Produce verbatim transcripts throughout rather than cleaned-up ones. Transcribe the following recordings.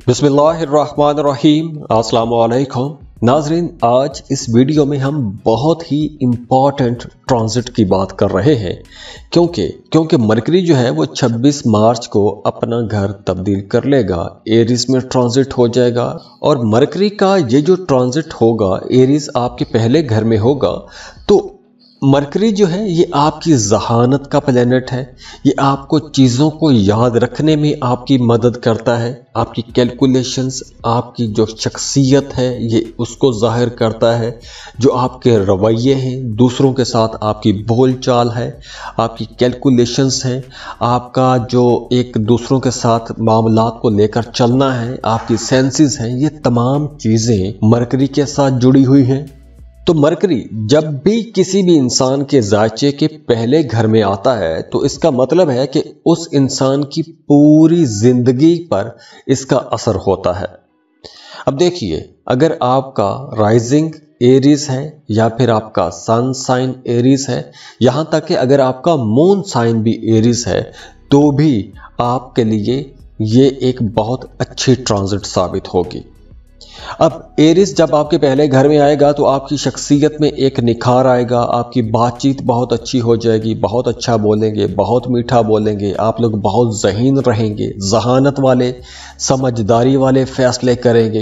बिस्मिल्लाहिर्रहमानिर्रहीम। अस्सलाम वालेकुम नाजरीन, आज इस वीडियो में हम बहुत ही इम्पॉर्टेंट ट्रांजिट की बात कर रहे हैं क्योंकि क्योंकि मरकरी जो है वो छब्बीस मार्च को अपना घर तब्दील कर लेगा, एरीज में ट्रांजिट हो जाएगा। और मरकरी का ये जो ट्रांजिट होगा एरीज आपके पहले घर में होगा, तो मरकरी जो है ये आपकी जहानत का प्लेनेट है। ये आपको चीज़ों को याद रखने में आपकी मदद करता है, आपकी कैलकुलेशंस, आपकी जो शख्सियत है ये उसको जाहिर करता है। जो आपके रवैये हैं, दूसरों के साथ आपकी बोल चाल है, आपकी कैलकुलेशंस हैं, आपका जो एक दूसरों के साथ मामलात को लेकर चलना है, आपकी सेंसेस हैं, ये तमाम चीज़ें मरकरी के साथ जुड़ी हुई हैं। तो मरकरी जब भी किसी भी इंसान के जायचे के पहले घर में आता है तो इसका मतलब है कि उस इंसान की पूरी जिंदगी पर इसका असर होता है। अब देखिए, अगर आपका राइजिंग एरीज है या फिर आपका सन साइन एरीज है, यहां तक कि अगर आपका मून साइन भी एरीज है, तो भी आपके लिए ये एक बहुत अच्छी ट्रांजिट साबित होगी। अब एरीज जब आपके पहले घर में आएगा तो आपकी शख्सियत में एक निखार आएगा, आपकी बातचीत बहुत अच्छी हो जाएगी, बहुत अच्छा बोलेंगे, बहुत मीठा बोलेंगे, आप लोग बहुत ज़हीन रहेंगे, जहानत वाले, समझदारी वाले फैसले करेंगे।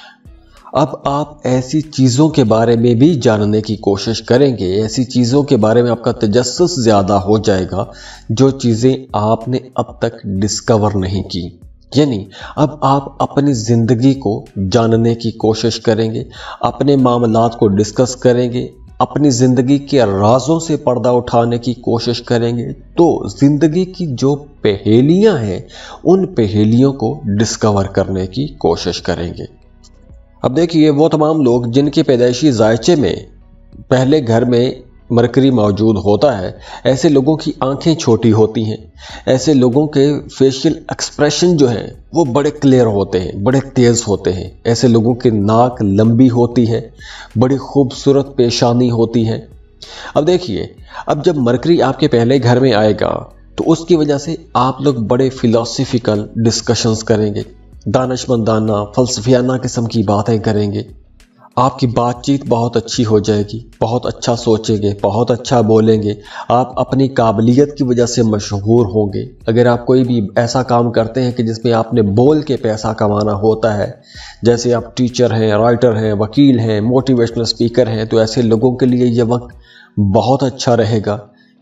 अब आप ऐसी चीज़ों के बारे में भी जानने की कोशिश करेंगे, ऐसी चीज़ों के बारे में आपका तजस्सुस ज़्यादा हो जाएगा जो चीज़ें आपने अब तक डिस्कवर नहीं की। यानी अब आप अपनी ज़िंदगी को जानने की कोशिश करेंगे, अपने मामलात को डिस्कस करेंगे, अपनी ज़िंदगी के राजों से पर्दा उठाने की कोशिश करेंगे। तो ज़िंदगी की जो पहेलियां हैं उन पहेलियों को डिस्कवर करने की कोशिश करेंगे। अब देखिए, वो तमाम लोग जिनके पैदाइशी जायचे में पहले घर में मरकरी मौजूद होता है, ऐसे लोगों की आंखें छोटी होती हैं, ऐसे लोगों के फेशियल एक्सप्रेशन जो हैं वो बड़े क्लियर होते हैं, बड़े तेज़ होते हैं। ऐसे लोगों की नाक लंबी होती है, बड़ी खूबसूरत पेशानी होती है। अब देखिए, अब जब मरकरी आपके पहले घर में आएगा तो उसकी वजह से आप लोग बड़े फिलोसफिकल डिस्कशंस करेंगे, दानिशमंदाना फलसफियाना किस्म की बातें करेंगे। आपकी बातचीत बहुत अच्छी हो जाएगी, बहुत अच्छा सोचेंगे, बहुत अच्छा बोलेंगे। आप अपनी काबिलियत की वजह से मशहूर होंगे। अगर आप कोई भी ऐसा काम करते हैं कि जिसमें आपने बोल के पैसा कमाना होता है, जैसे आप टीचर हैं, राइटर हैं, वकील हैं, मोटिवेशनल स्पीकर हैं, तो ऐसे लोगों के लिए यह वक्त बहुत अच्छा रहेगा।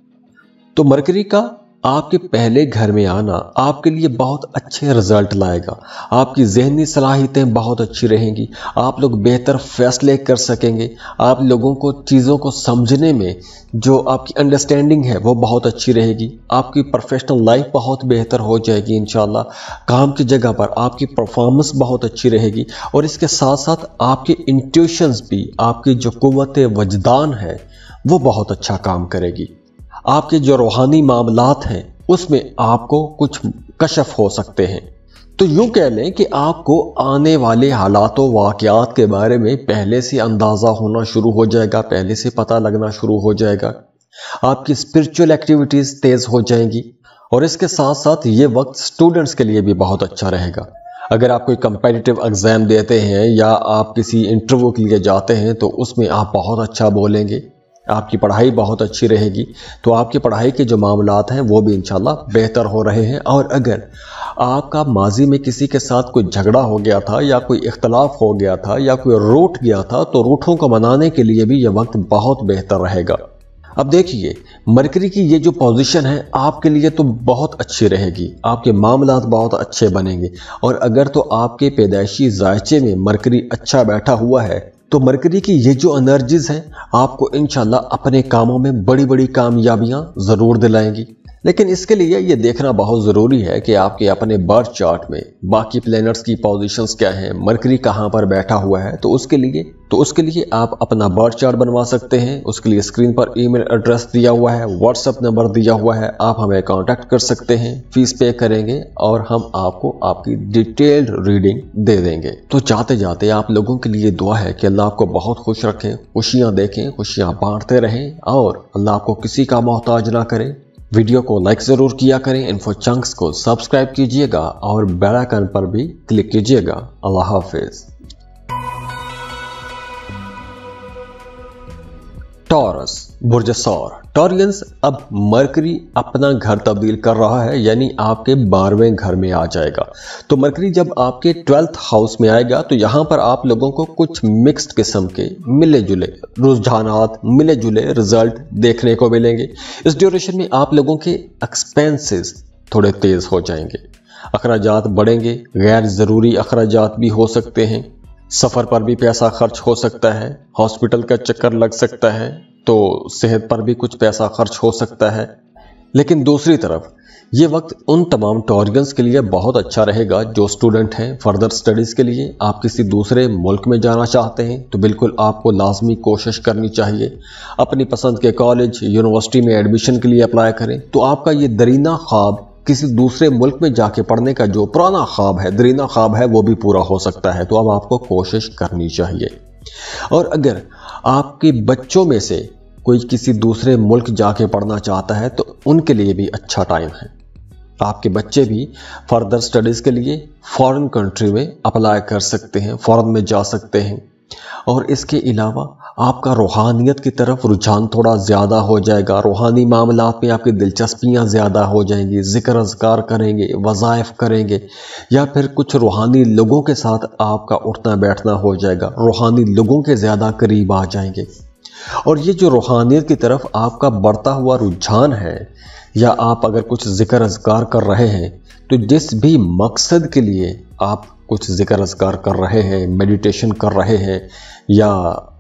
तो मरकरी का आपके पहले घर में आना आपके लिए बहुत अच्छे रिजल्ट लाएगा। आपकी ज़हनी सलाहियतें बहुत अच्छी रहेंगी, आप लोग बेहतर फैसले कर सकेंगे, आप लोगों को चीज़ों को समझने में जो आपकी अंडरस्टैंडिंग है वो बहुत अच्छी रहेगी। आपकी प्रोफेशनल लाइफ बहुत बेहतर हो जाएगी इंशाल्लाह। काम की जगह पर आपकी परफॉर्मेंस बहुत अच्छी रहेगी और इसके साथ साथ आपके इंट्यूशंस भी, आपकी जो कुव्वत वजदान है वो बहुत अच्छा काम करेगी। आपके जो रूहानी मामलात हैं उसमें आपको कुछ कशफ हो सकते हैं। तो यूं कह लें कि आपको आने वाले हालातों वाक़यात के बारे में पहले से अंदाज़ा होना शुरू हो जाएगा, पहले से पता लगना शुरू हो जाएगा। आपकी स्पिरिचुअल एक्टिविटीज़ तेज़ हो जाएंगी और इसके साथ साथ ये वक्त स्टूडेंट्स के लिए भी बहुत अच्छा रहेगा। अगर आप कोई कंपेटिटिव एग्ज़ाम देते हैं या आप किसी इंटरव्यू के लिए जाते हैं तो उसमें आप बहुत अच्छा बोलेंगे, आपकी पढ़ाई बहुत अच्छी रहेगी। तो आपकी पढ़ाई के जो मामलात हैं वो भी इंशाल्लाह बेहतर हो रहे हैं। और अगर आपका माजी में किसी के साथ कोई झगड़ा हो गया था या कोई इख्तलाफ हो गया था या कोई रूठ गया था, तो रूठों को मनाने के लिए भी यह वक्त बहुत बेहतर रहेगा। अब देखिए, मरकरी की ये जो पोजीशन है आपके लिए तो बहुत अच्छी रहेगी, आपके मामलात बहुत अच्छे बनेंगे। और अगर तो आपके पैदाइशी जायचे में मरकरी अच्छा बैठा हुआ है तो मरकरी की ये जो एनर्जीज हैं आपको इंशाल्लाह अपने कामों में बड़ी बड़ी कामयाबियां ज़रूर दिलाएंगी। लेकिन इसके लिए ये देखना बहुत ज़रूरी है कि आपके अपने बर्थ चार्ट में बाकी प्लैनेट्स की पोजीशंस क्या हैं, मरकरी कहाँ पर बैठा हुआ है। तो उसके लिए तो उसके लिए आप अपना बर्थ चार्ट बनवा सकते हैं। उसके लिए स्क्रीन पर ईमेल एड्रेस दिया हुआ है, व्हाट्सएप नंबर दिया हुआ है, आप हमें कांटेक्ट कर सकते हैं। फीस पे करेंगे और हम आपको आपकी डिटेल्ड रीडिंग दे देंगे। तो जाते जाते आप लोगों के लिए दुआ है कि अल्लाह आपको बहुत खुश रखें, खुशियाँ देखें, खुशियाँ बांटते रहें और अल्लाह आपको किसी का मोहताज ना करे। वीडियो को लाइक ज़रूर किया करें, इन्फो चंक्स को सब्सक्राइब कीजिएगा और बेल आइकन पर भी क्लिक कीजिएगा। अल्लाह हाफिज। टॉरस बुर्ज सौर टॉरियंस, अब मरकरी अपना घर तब्दील कर रहा है, यानी आपके बारहवें घर में आ जाएगा। तो मरकरी जब आपके ट्वेल्थ हाउस में आएगा तो यहां पर आप लोगों को कुछ मिक्स्ड किस्म के मिले जुले रुझानात, मिले जुले रिजल्ट देखने को मिलेंगे। इस ड्यूरेशन में आप लोगों के एक्सपेंसेस थोड़े तेज हो जाएंगे, अखराजात बढ़ेंगे, गैर ज़रूरी अखराजात भी हो सकते हैं, सफ़र पर भी पैसा खर्च हो सकता है, हॉस्पिटल का चक्कर लग सकता है, तो सेहत पर भी कुछ पैसा खर्च हो सकता है। लेकिन दूसरी तरफ ये वक्त उन तमाम टॉरियंस के लिए बहुत अच्छा रहेगा जो स्टूडेंट हैं फर्दर स्टडीज़ के लिए। आप किसी दूसरे मुल्क में जाना चाहते हैं तो बिल्कुल आपको लाजमी कोशिश करनी चाहिए, अपनी पसंद के कॉलेज यूनिवर्सिटी में एडमिशन के लिए अप्लाई करें। तो आपका ये दरीना ख्वाब किसी दूसरे मुल्क में जाके पढ़ने का जो पुराना ख्वाब है, दरीना ख्वाब है, वो भी पूरा हो सकता है। तो अब आपको कोशिश करनी चाहिए। और अगर आपके बच्चों में से कोई किसी दूसरे मुल्क जाके पढ़ना चाहता है तो उनके लिए भी अच्छा टाइम है। आपके बच्चे भी फर्दर स्टडीज़ के लिए फॉरेन कंट्री में अप्लाई कर सकते हैं, फॉरेन में जा सकते हैं। और इसके अलावा आपका रूहानियत की तरफ रुझान थोड़ा ज़्यादा हो जाएगा, रूहानी मामलात में आपकी दिलचस्पियाँ ज़्यादा हो जाएंगी, ज़िक्र अज़कार करेंगे, वज़ाइफ करेंगे, या फिर कुछ रूहानी लोगों के साथ आपका उठना बैठना हो जाएगा, रूहानी लोगों के ज़्यादा करीब आ जाएंगे। और ये जो रूहानियत की तरफ आपका बढ़ता हुआ रुझान है, या आप अगर कुछ ज़िक्र अज़कार कर रहे हैं तो जिस भी मकसद के लिए आप कुछ ज़िक्र अज़कार कर रहे हैं, मेडिटेशन कर रहे हैं, या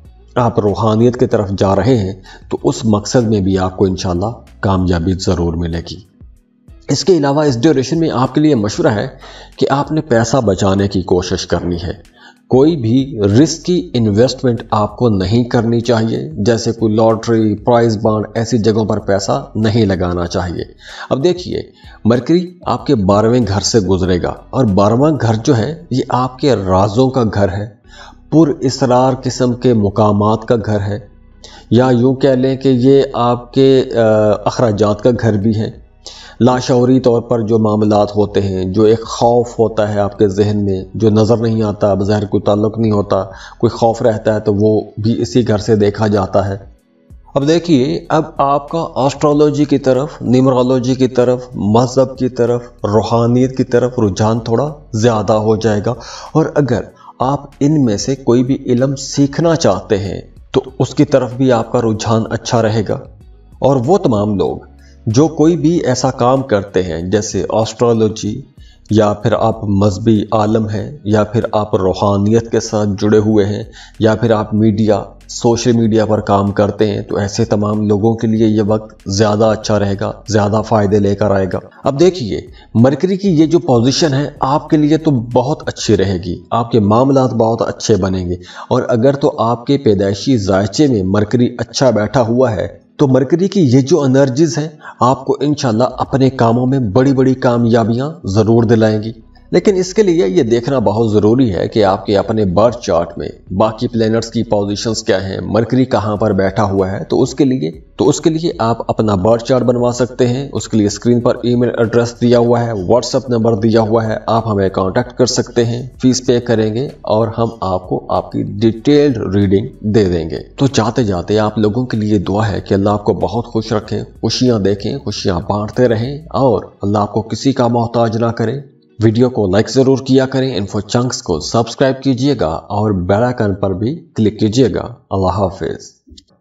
आप रूहानियत की तरफ जा रहे हैं, तो उस मकसद में भी आपको इंशाल्लाह कामयाबी ज़रूर मिलेगी। इसके अलावा इस ड्यूरेशन में आपके लिए मशवरा है कि आपने पैसा बचाने की कोशिश करनी है। कोई भी रिस्की इन्वेस्टमेंट आपको नहीं करनी चाहिए, जैसे कोई लॉटरी, प्राइज बॉन्ड, ऐसी जगहों पर पैसा नहीं लगाना चाहिए। अब देखिए, मरकरी आपके बारहवें घर से गुजरेगा और बारहवां घर जो है ये आपके राजों का घर है, पुर इसरार किस्म के मुकामात का घर है, या यूँ कह लें कि ये आपके अखराजात का घर भी है। लाशऊरी तौर पर जो मामलात होते हैं, जो एक खौफ होता है आपके जहन में जो नज़र नहीं आता, बज़ाहिर कोई ताल्लुक़ नहीं होता, कोई खौफ रहता है, तो वो भी इसी घर से देखा जाता है। अब देखिए, अब आपका एस्ट्रोलॉजी की तरफ, न्यूमरोलॉजी की तरफ, मज़हब की तरफ, रूहानियत की तरफ रुझान थोड़ा ज़्यादा हो जाएगा। और अगर आप इनमें से कोई भी इल्म सीखना चाहते हैं तो उसकी तरफ भी आपका रुझान अच्छा रहेगा। और वो तमाम लोग जो कोई भी ऐसा काम करते हैं, जैसे एस्ट्रोलॉजी, या फिर आप मजहबी आलम हैं, या फिर आप रूहानियत के साथ जुड़े हुए हैं, या फिर आप मीडिया, सोशल मीडिया पर काम करते हैं, तो ऐसे तमाम लोगों के लिए ये वक्त ज़्यादा अच्छा रहेगा, ज़्यादा फ़ायदे लेकर आएगा। अब देखिए, मरकरी की ये जो पोजीशन है आपके लिए तो बहुत अच्छी रहेगी, आपके मामलात बहुत अच्छे बनेंगे। और अगर तो आपके पैदाइशी ज़ायचे में मरकरी अच्छा बैठा हुआ है तो मरकरी की ये जो एनर्जीज हैं आपको इंशाल्लाह अपने कामों में बड़ी बड़ी कामयाबियां ज़रूर दिलाएंगी। लेकिन इसके लिए ये देखना बहुत ज़रूरी है कि आपके अपने बर्थ चार्ट में बाकी प्लैनेट्स की पोजीशंस क्या हैं, मरकरी कहाँ पर बैठा हुआ है। तो उसके लिए तो उसके लिए आप अपना बर्थ चार्ट बनवा सकते हैं। उसके लिए स्क्रीन पर ईमेल एड्रेस दिया हुआ है, व्हाट्सएप नंबर दिया हुआ है, आप हमें कांटेक्ट कर सकते हैं, फीस पे करेंगे और हम आपको आपकी डिटेल्ड रीडिंग दे देंगे। तो जाते जाते आप लोगों के लिए दुआ है कि अल्लाह आपको बहुत खुश रखें, खुशियाँ देखें, खुशियाँ बांटते रहें और अल्लाह आपको किसी का मोहताज ना करें। वीडियो को लाइक ज़रूर किया करें, इन्फो चंक्स को सब्सक्राइब कीजिएगा और बेल आइकन पर भी क्लिक कीजिएगा। अल्लाह हाफिज।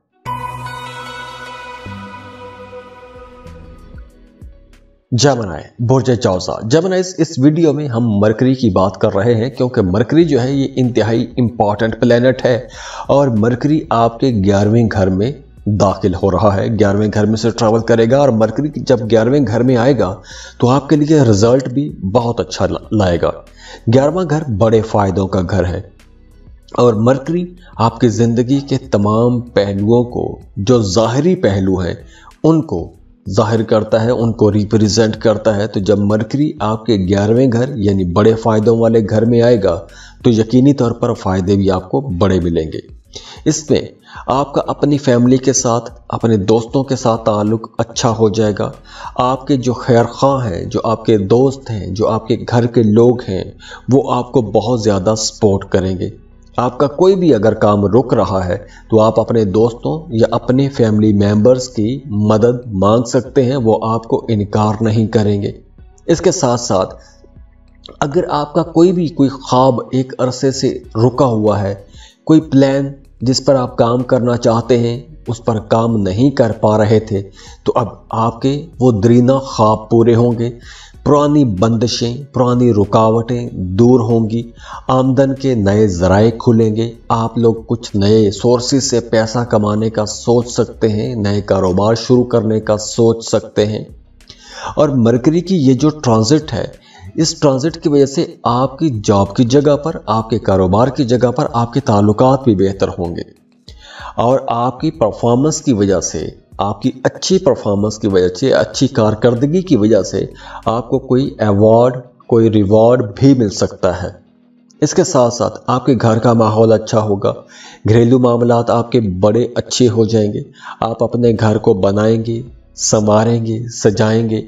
जेमिनी बुर्ज जौज़ा। जेमिनीज़, इस वीडियो में हम मरकरी की बात कर रहे हैं क्योंकि मरकरी जो है ये इंतहाई इंपॉर्टेंट प्लेनेट है और मरकरी आपके ग्यारहवें घर में दाखिल हो रहा है, ग्यारहवें घर में से ट्रैवल करेगा। और मरकरी जब ग्यारहवें घर में आएगा तो आपके लिए रिजल्ट भी बहुत अच्छा लाएगा। ग्यारहवां घर बड़े फायदों का घर है और मरकरी आपकी ज़िंदगी के तमाम पहलुओं को, जो ज़ाहिरी पहलू हैं, उनको जाहिर करता है, उनको रिप्रेजेंट करता है। तो जब मरकरी आपके ग्यारहवें घर यानी बड़े फ़ायदों वाले घर में आएगा तो यकीनी तौर पर फ़ायदे भी आपको बड़े मिलेंगे। इसमें आपका अपनी फैमिली के साथ, अपने दोस्तों के साथ ताल्लुक अच्छा हो जाएगा। आपके जो खैरख्वाह हैं, जो आपके दोस्त हैं, जो आपके घर के लोग हैं, वो आपको बहुत ज़्यादा सपोर्ट करेंगे। आपका कोई भी अगर काम रुक रहा है तो आप अपने दोस्तों या अपने फैमिली मेंबर्स की मदद मांग सकते हैं, वो आपको इनकार नहीं करेंगे। इसके साथ साथ अगर आपका कोई भी कोई ख्वाब एक अरसे से रुका हुआ है, कोई प्लान जिस पर आप काम करना चाहते हैं उस पर काम नहीं कर पा रहे थे, तो अब आपके वो दरीना ख्वाब पूरे होंगे। पुरानी बंदिशें, पुरानी रुकावटें दूर होंगी, आमदन के नए ज़राए खुलेंगे। आप लोग कुछ नए सोर्सेज से पैसा कमाने का सोच सकते हैं, नए कारोबार शुरू करने का सोच सकते हैं। और मरकरी की ये जो ट्रांजिट है, इस ट्रांजिट की वजह से आपकी जॉब की जगह पर, आपके कारोबार की जगह पर आपके ताल्लुकात भी बेहतर होंगे। और आपकी परफॉर्मेंस की वजह से, आपकी अच्छी परफॉर्मेंस की वजह से, अच्छी कारकर्दगी की वजह से आपको कोई अवार्ड, कोई रिवॉर्ड भी मिल सकता है। इसके साथ साथ आपके घर का माहौल अच्छा होगा, घरेलू मामलात आपके बड़े अच्छे हो जाएंगे। आप अपने घर को बनाएंगे, संवारेंगे, सजाएंगे।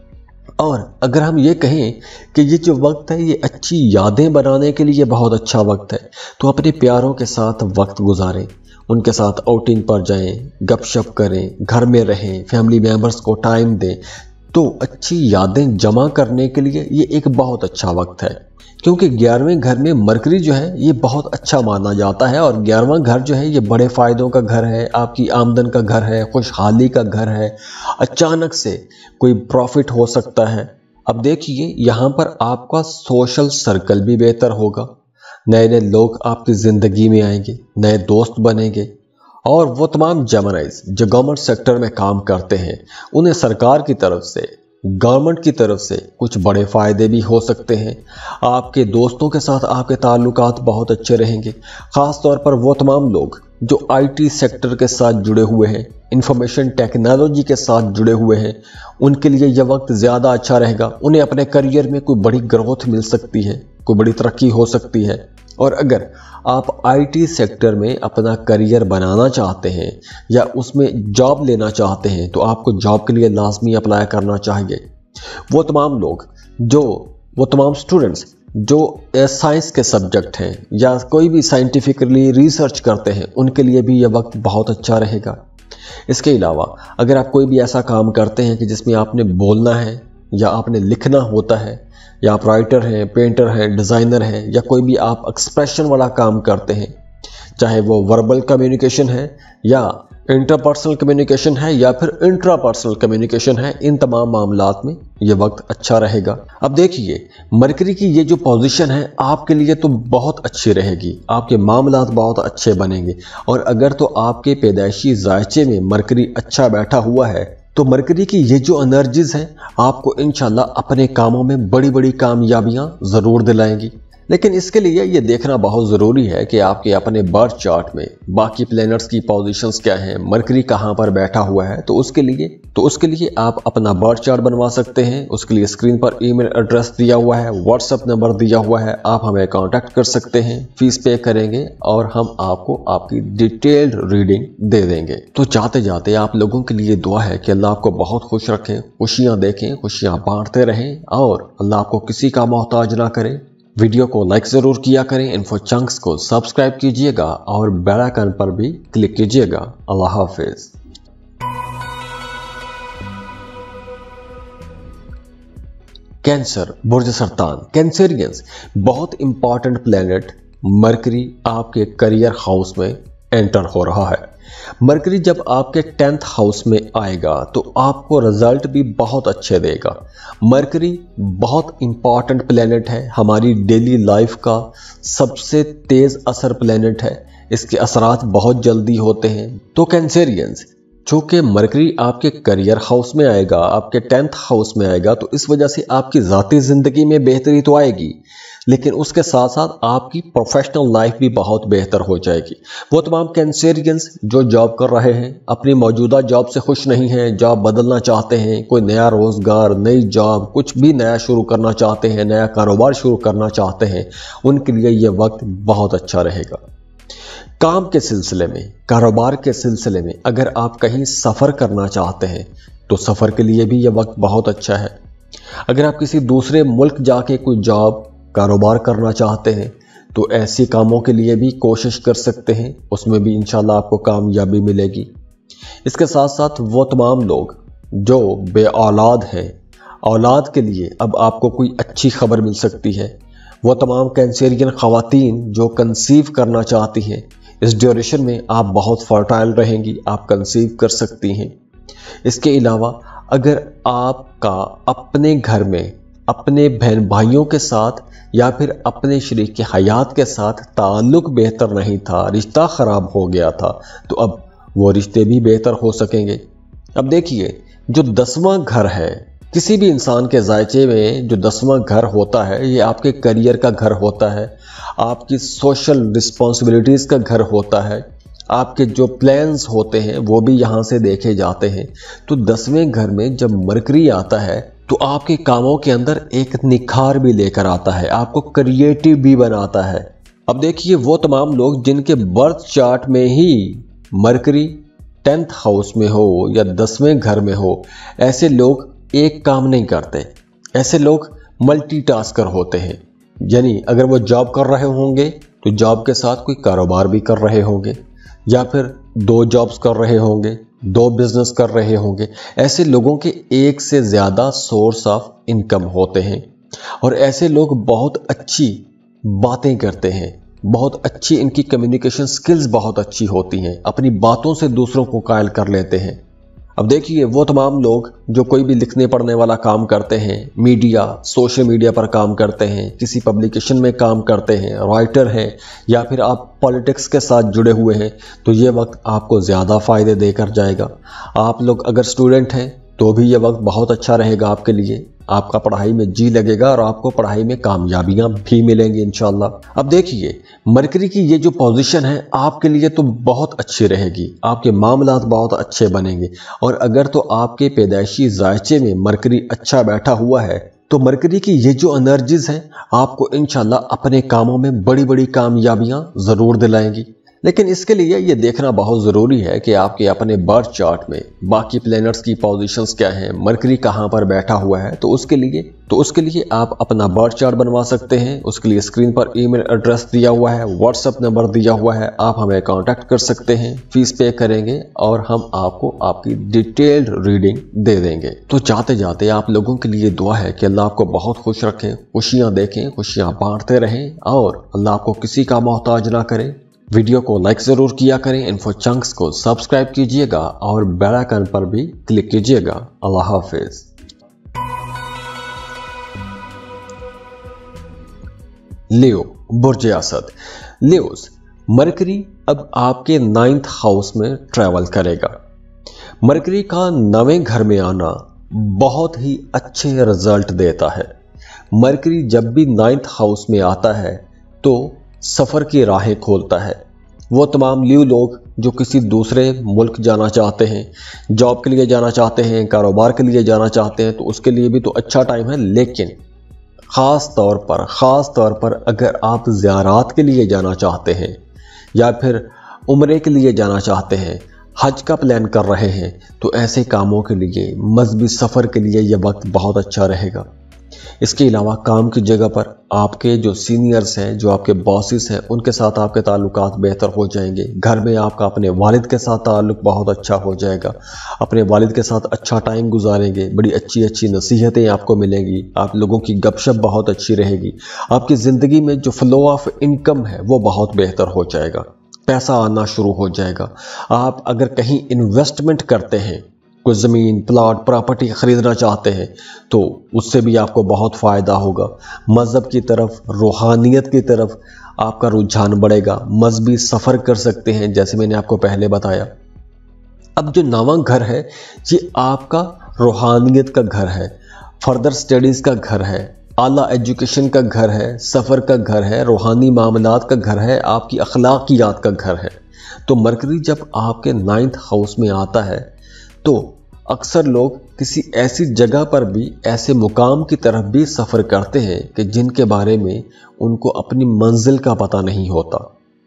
और अगर हम ये कहें कि ये जो वक्त है ये अच्छी यादें बनाने के लिए बहुत अच्छा वक्त है, तो अपने प्यारों के साथ वक्त गुजारें, उनके साथ आउटिंग पर जाएं, गपशप करें, घर में रहें, फैमिली मेंबर्स को टाइम दें। तो अच्छी यादें जमा करने के लिए ये एक बहुत अच्छा वक्त है, क्योंकि ग्यारहवें घर में मरकरी जो है ये बहुत अच्छा माना जाता है। और ग्यारहवां घर जो है ये बड़े फ़ायदों का घर है, आपकी आमदन का घर है, खुशहाली का घर है। अचानक से कोई प्रॉफिट हो सकता है। अब देखिए यहाँ पर आपका सोशल सर्कल भी बेहतर होगा, नए नए लोग आपकी ज़िंदगी में आएंगे, नए दोस्त बनेंगे। और वो तमाम जेमिनाइज जो गवर्नमेंट सेक्टर में काम करते हैं, उन्हें सरकार की तरफ से, गवर्नमेंट की तरफ से कुछ बड़े फ़ायदे भी हो सकते हैं। आपके दोस्तों के साथ आपके ताल्लुकात बहुत अच्छे रहेंगे। ख़ास तौर पर वो तमाम लोग जो आईटी सेक्टर के साथ जुड़े हुए हैं, इंफॉर्मेशन टेक्नोलॉजी के साथ जुड़े हुए हैं, उनके लिए यह वक्त ज़्यादा अच्छा रहेगा। उन्हें अपने करियर में कोई बड़ी ग्रोथ मिल सकती है, कोई बड़ी तरक्की हो सकती है। और अगर आप आईटी सेक्टर में अपना करियर बनाना चाहते हैं या उसमें जॉब लेना चाहते हैं, तो आपको जॉब के लिए लाजमी अप्लाई करना चाहिए। वो तमाम लोग जो वो तमाम स्टूडेंट्स जो साइंस के सब्जेक्ट हैं या कोई भी साइंटिफिकली रिसर्च करते हैं, उनके लिए भी यह वक्त बहुत अच्छा रहेगा। इसके अलावा अगर आप कोई भी ऐसा काम करते हैं कि जिसमें आपने बोलना है या आपने लिखना होता है, या आप राइटर हैं, पेंटर हैं, डिज़ाइनर हैं, या कोई भी आप एक्सप्रेशन वाला काम करते हैं, चाहे वो वर्बल कम्युनिकेशन है या इंटरपर्सनल कम्युनिकेशन है या फिर इंट्रापर्सनल कम्युनिकेशन है, इन तमाम मामलात में ये वक्त अच्छा रहेगा। अब देखिए मरकरी की ये जो पोजीशन है आपके लिए तो बहुत अच्छी रहेगी, आपके मामलात बहुत अच्छे बनेंगे। और अगर तो आपके पैदाइशी जायचे में मरकरी अच्छा बैठा हुआ है, तो मरकरी की ये जो एनर्जीज हैं आपको इंशाल्लाह अपने कामों में बड़ी बड़ी कामयाबियां ज़रूर दिलाएंगी। लेकिन इसके लिए ये देखना बहुत ज़रूरी है कि आपके अपने बर्थ चार्ट में बाकी प्लैनेट्स की पोजीशंस क्या हैं, मरकरी कहाँ पर बैठा हुआ है। तो उसके लिए तो उसके लिए आप अपना बर्थ चार्ट बनवा सकते हैं। उसके लिए स्क्रीन पर ईमेल एड्रेस दिया हुआ है, व्हाट्सएप नंबर दिया हुआ है, आप हमें कांटेक्ट कर सकते हैं। फीस पे करेंगे और हम आपको आपकी डिटेल्ड रीडिंग दे देंगे। तो जाते जाते आप लोगों के लिए दुआ है कि अल्लाह आपको बहुत खुश रखें, खुशियाँ देखें, खुशियाँ बांटते रहें और अल्लाह आपको किसी का मोहताज ना करे। वीडियो को लाइक ज़रूर किया करें, इन्फो चंक्स को सब्सक्राइब कीजिएगा और बेल आइकन पर भी क्लिक कीजिएगा। अल्लाह हाफिज। कैंसर, बुर्ज सरतान, कैंसरियंस, बहुत इंपॉर्टेंट प्लैनेट मरकरी आपके करियर हाउस में एंटर हो रहा है। मरकरी जब आपके टेंथ हाउस में आएगा तो आपको रिजल्ट भी बहुत अच्छे देगा। मरकरी बहुत इंपॉर्टेंट प्लैनेट है, हमारी डेली लाइफ का सबसे तेज असर प्लैनेट है, इसके असरात बहुत जल्दी होते हैं। तो कैंसरियंस, चूँकि मरकरी आपके करियर हाउस में आएगा, आपके टेंथ हाउस में आएगा, तो इस वजह से आपकी ज़ाती ज़िंदगी में बेहतरी तो आएगी, लेकिन उसके साथ साथ आपकी प्रोफेशनल लाइफ भी बहुत बेहतर हो जाएगी। वो तमाम कैंसरियंस जो जॉब कर रहे हैं, अपनी मौजूदा जॉब से खुश नहीं हैं, जॉब बदलना चाहते हैं, कोई नया रोज़गार, नई जॉब, कुछ भी नया शुरू करना चाहते हैं, नया कारोबार शुरू करना चाहते हैं, उनके लिए ये वक्त बहुत अच्छा रहेगा। काम के सिलसिले में, कारोबार के सिलसिले में अगर आप कहीं सफ़र करना चाहते हैं तो सफ़र के लिए भी ये वक्त बहुत अच्छा है। अगर आप किसी दूसरे मुल्क जाके कोई जॉब कारोबार करना चाहते हैं तो ऐसे कामों के लिए भी कोशिश कर सकते हैं, उसमें भी इंशाल्लाह आपको कामयाबी मिलेगी। इसके साथ साथ वो तमाम लोग जो बे औलाद हैं, औलाद के लिए अब आपको कोई अच्छी खबर मिल सकती है। वो तमाम कैंसेरियन ख़वातीन जो कंसीव करना चाहती हैं, इस ड्यूरेशन में आप बहुत फर्टाइल रहेंगी, आप कंसीव कर सकती हैं। इसके अलावा अगर आपका अपने घर में अपने बहन भाइयों के साथ या फिर अपने शरीक हयात के साथ ताल्लुक़ बेहतर नहीं था, रिश्ता ख़राब हो गया था, तो अब वो रिश्ते भी बेहतर हो सकेंगे। अब देखिए, जो दसवां घर है, किसी भी इंसान के जायचे में जो दसवां घर होता है, ये आपके करियर का घर होता है, आपकी सोशल रिस्पॉन्सिबिलिटीज़ का घर होता है, आपके जो प्लान्स होते हैं वो भी यहाँ से देखे जाते हैं। तो दसवें घर में जब मरकरी आता है तो आपके कामों के अंदर एक निखार भी लेकर आता है, आपको क्रिएटिव भी बनाता है। अब देखिए, वो तमाम लोग जिनके बर्थ चार्ट में ही मरकरी टेंथ हाउस में हो या दसवें घर में हो, ऐसे लोग एक काम नहीं करते, ऐसे लोग मल्टीटास्कर होते हैं। यानी अगर वो जॉब कर रहे होंगे तो जॉब के साथ कोई कारोबार भी कर रहे होंगे, या फिर दो जॉब्स कर रहे होंगे, दो बिजनेस कर रहे होंगे। ऐसे लोगों के एक से ज़्यादा सोर्स ऑफ इनकम होते हैं और ऐसे लोग बहुत अच्छी बातें करते हैं, बहुत अच्छी इनकी कम्युनिकेशन स्किल्स बहुत अच्छी होती हैं, अपनी बातों से दूसरों को कायल कर लेते हैं। अब देखिए, वो तमाम लोग जो कोई भी लिखने पढ़ने वाला काम करते हैं, मीडिया सोशल मीडिया पर काम करते हैं, किसी पब्लिकेशन में काम करते हैं, राइटर हैं, या फिर आप पॉलिटिक्स के साथ जुड़े हुए हैं, तो ये वक्त आपको ज़्यादा फ़ायदे देकर जाएगा। आप लोग अगर स्टूडेंट हैं तो भी ये वक्त बहुत अच्छा रहेगा आपके लिए, आपका पढ़ाई में जी लगेगा और आपको पढ़ाई में कामयाबियां भी मिलेंगी इंशाल्लाह। अब देखिए, मरकरी की ये जो पोजीशन है आपके लिए तो बहुत अच्छी रहेगी, आपके मामलात बहुत अच्छे बनेंगे। और अगर तो आपके पैदाइशी जायचे में मरकरी अच्छा बैठा हुआ है तो मरकरी की ये जो एनर्जीज हैं आपको इंशाल्लाह अपने कामों में बड़ी बड़ी कामयाबियां ज़रूर दिलाएंगी। लेकिन इसके लिए ये देखना बहुत ज़रूरी है कि आपके अपने बर्थ चार्ट में बाकी प्लैनेट्स की पोजीशंस क्या हैं, मरकरी कहाँ पर बैठा हुआ है। तो उसके लिए तो उसके लिए आप अपना बर्थ चार्ट बनवा सकते हैं। उसके लिए स्क्रीन पर ईमेल एड्रेस दिया हुआ है, व्हाट्सएप नंबर दिया हुआ है, आप हमें कांटेक्ट कर सकते हैं, फीस पे करेंगे और हम आपको आपकी डिटेल्ड रीडिंग दे देंगे। तो जाते जाते आप लोगों के लिए दुआ है कि अल्लाह आपको बहुत खुश रखें, खुशियाँ देखें, खुशियाँ बांटते रहें और अल्लाह आपको किसी का मोहताज ना करें। वीडियो को लाइक ज़रूर किया करें, इन्फो चंक्स को सब्सक्राइब कीजिएगा और बेल आइकन पर भी क्लिक कीजिएगा। अल्लाह हाफिज। लियो बुर्ज असद। लियोस, मरकरी अब आपके नाइन्थ हाउस में ट्रैवल करेगा। मरकरी का नवें घर में आना बहुत ही अच्छे रिजल्ट देता है। मरकरी जब भी नाइन्थ हाउस में आता है तो सफ़र की राहें खोलता है। वो तमाम लियो लोग जो किसी दूसरे मुल्क जाना चाहते हैं, जॉब के लिए जाना चाहते हैं, कारोबार के लिए जाना चाहते हैं, तो उसके लिए भी तो अच्छा टाइम है। लेकिन ख़ास तौर पर ख़ास तौर पर अगर आप ज़ियारात के लिए जाना चाहते हैं या फिर उम्रे के लिए जाना चाहते हैं, हज का प्लान कर रहे हैं, तो ऐसे कामों के लिए, मजहबी सफ़र के लिए यह वक्त बहुत अच्छा रहेगा। इसके अलावा काम की जगह पर आपके जो सीनियर्स हैं, जो आपके बॉसेस हैं, उनके साथ आपके ताल्लुकात बेहतर हो जाएंगे। घर में आपका अपने वालिद के साथ ताल्लुक बहुत अच्छा हो जाएगा, अपने वालिद के साथ अच्छा टाइम गुजारेंगे, बड़ी अच्छी अच्छी नसीहतें आपको मिलेंगी, आप लोगों की गपशप बहुत अच्छी रहेगी। आपकी ज़िंदगी में जो फ्लो ऑफ इनकम है वो बहुत बेहतर हो जाएगा, पैसा आना शुरू हो जाएगा। आप अगर कहीं इन्वेस्टमेंट करते हैं, कोई ज़मीन प्लॉट प्रॉपर्टी ख़रीदना चाहते हैं, तो उससे भी आपको बहुत फ़ायदा होगा। मज़हब की तरफ, रूहानियत की तरफ आपका रुझान बढ़ेगा, मजहबी सफ़र कर सकते हैं जैसे मैंने आपको पहले बताया। अब जो नवां घर है ये आपका रूहानियत का घर है, फर्दर स्टडीज़ का घर है, आला एजुकेशन का घर है, सफ़र का घर है, रूहानी मामलात का घर है, आपकी अखलाकियात का घर है। तो मरकरी जब आपके नाइन्थ हाउस में आता है तो अक्सर लोग किसी ऐसी जगह पर भी, ऐसे मुकाम की तरफ भी सफ़र करते हैं कि जिनके बारे में उनको अपनी मंजिल का पता नहीं होता।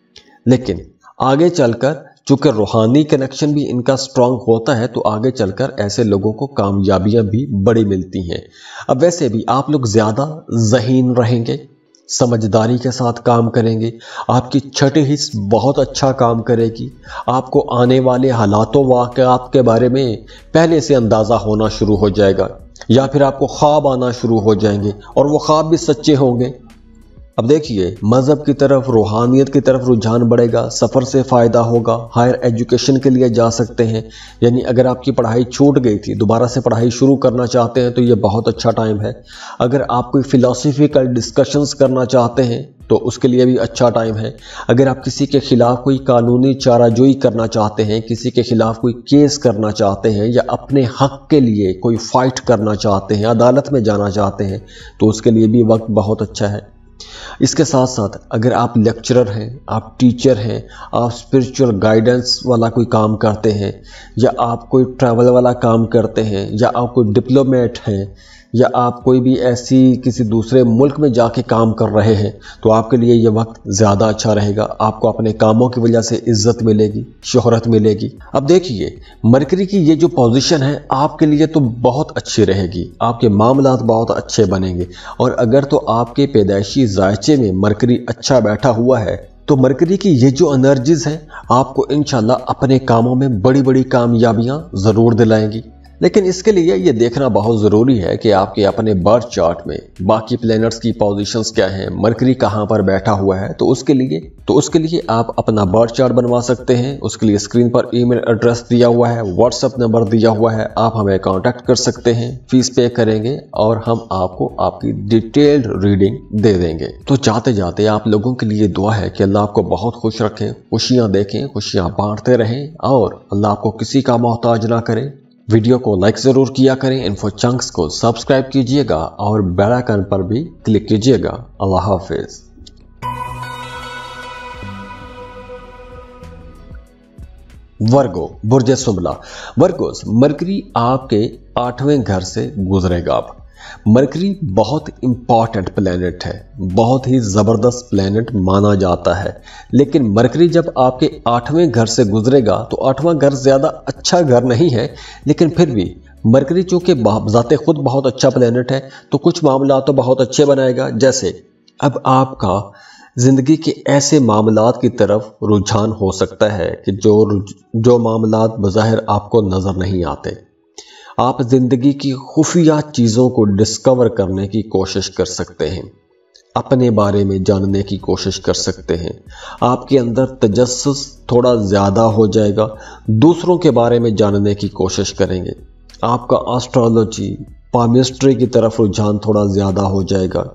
लेकिन आगे चलकर चूंकि रूहानी कनेक्शन भी इनका स्ट्रांग होता है तो आगे चलकर ऐसे लोगों को कामयाबियां भी बड़ी मिलती हैं। अब वैसे भी आप लोग ज़्यादा ज़हीन रहेंगे, समझदारी के साथ काम करेंगे, आपकी छठी हिस्स बहुत अच्छा काम करेगी, आपको आने वाले हालातों वाक़यात के बारे में पहले से अंदाज़ा होना शुरू हो जाएगा, या फिर आपको ख्वाब आना शुरू हो जाएंगे और वो ख्वाब भी सच्चे होंगे। अब देखिए, मज़हब की तरफ, रूहानियत की तरफ रुझान बढ़ेगा, सफ़र से फ़ायदा होगा, हायर एजुकेशन के लिए जा सकते हैं। यानी अगर आपकी पढ़ाई छूट गई थी, दोबारा से पढ़ाई शुरू करना चाहते हैं तो ये बहुत अच्छा टाइम है। अगर आप कोई फ़िलासफ़िकल डिस्कशंस करना चाहते हैं तो उसके लिए भी अच्छा टाइम है। अगर आप किसी के ख़िलाफ़ कोई कानूनी चाराजोई करना चाहते हैं, किसी के ख़िलाफ़ कोई केस करना चाहते हैं, या अपने हक़ के लिए कोई फ़ाइट करना चाहते हैं, अदालत में जाना चाहते हैं, तो उसके लिए भी वक्त बहुत अच्छा है। इसके साथ साथ अगर आप लेक्चरर हैं, आप टीचर हैं, आप स्पिरिचुअल गाइडेंस वाला कोई काम करते हैं, या आप कोई ट्रैवल वाला काम करते हैं, या आप कोई डिप्लोमेट हैं, या आप कोई भी ऐसी किसी दूसरे मुल्क में जाके काम कर रहे हैं, तो आपके लिए ये वक्त ज़्यादा अच्छा रहेगा। आपको अपने कामों की वजह से इज़्ज़त मिलेगी, शोहरत मिलेगी। अब देखिए, मरकरी की ये जो पोजीशन है आपके लिए तो बहुत अच्छी रहेगी, आपके मामलात बहुत अच्छे बनेंगे। और अगर तो आपके पैदाइशी ज़ायचे में मरकरी अच्छा बैठा हुआ है तो मरकरी की ये जो एनर्जीज हैं आपको इंशाल्लाह अपने कामों में बड़ी बड़ी कामयाबियां ज़रूर दिलाएंगी। लेकिन इसके लिए ये देखना बहुत ज़रूरी है कि आपके अपने बर्थ चार्ट में बाकी प्लैनेट्स की पोजीशंस क्या हैं, मरकरी कहाँ पर बैठा हुआ है। तो उसके लिए तो उसके लिए आप अपना बर्थ चार्ट बनवा सकते हैं। उसके लिए स्क्रीन पर ईमेल एड्रेस दिया हुआ है, व्हाट्सएप नंबर दिया हुआ है, आप हमें कांटेक्ट कर सकते हैं, फीस पे करेंगे और हम आपको आपकी डिटेल्ड रीडिंग दे देंगे। तो जाते जाते आप लोगों के लिए दुआ है कि अल्लाह आपको बहुत खुश रखें, खुशियाँ देखें, खुशियाँ बांटते रहें और अल्लाह आपको किसी का मोहताज ना करे। वीडियो को लाइक ज़रूर किया करें, इन्फो चंक्स को सब्सक्राइब कीजिएगा और बेल आइकन पर भी क्लिक कीजिएगा। अल्लाह हाफिज। वर्गो, बुर्ज सुमला। वर्गोस, मरकरी आपके आठवें घर से गुजरेगा। अब मरकरी बहुत इंपॉर्टेंट प्लेनेट है, बहुत ही ज़बरदस्त प्लेनेट माना जाता है। लेकिन मरकरी जब आपके आठवें घर से गुजरेगा तो आठवां घर ज़्यादा अच्छा घर नहीं है, लेकिन फिर भी मरकरी चूँकि ज़ाते खुद बहुत अच्छा प्लेनेट है तो कुछ मामला तो बहुत अच्छे बनाएगा। जैसे अब आपका ज़िंदगी के ऐसे मामलात की तरफ रुझान हो सकता है कि जो जो मामलात बज़ाहिर आपको नज़र नहीं आते, आप ज़िंदगी की खुफिया चीज़ों को डिस्कवर करने की कोशिश कर सकते हैं, अपने बारे में जानने की कोशिश कर सकते हैं। आपके अंदर तजस्सुस थोड़ा ज़्यादा हो जाएगा, दूसरों के बारे में जानने की कोशिश करेंगे। आपका एस्ट्रोलॉजी, पामिस्ट्री की तरफ रुझान थोड़ा ज़्यादा हो जाएगा।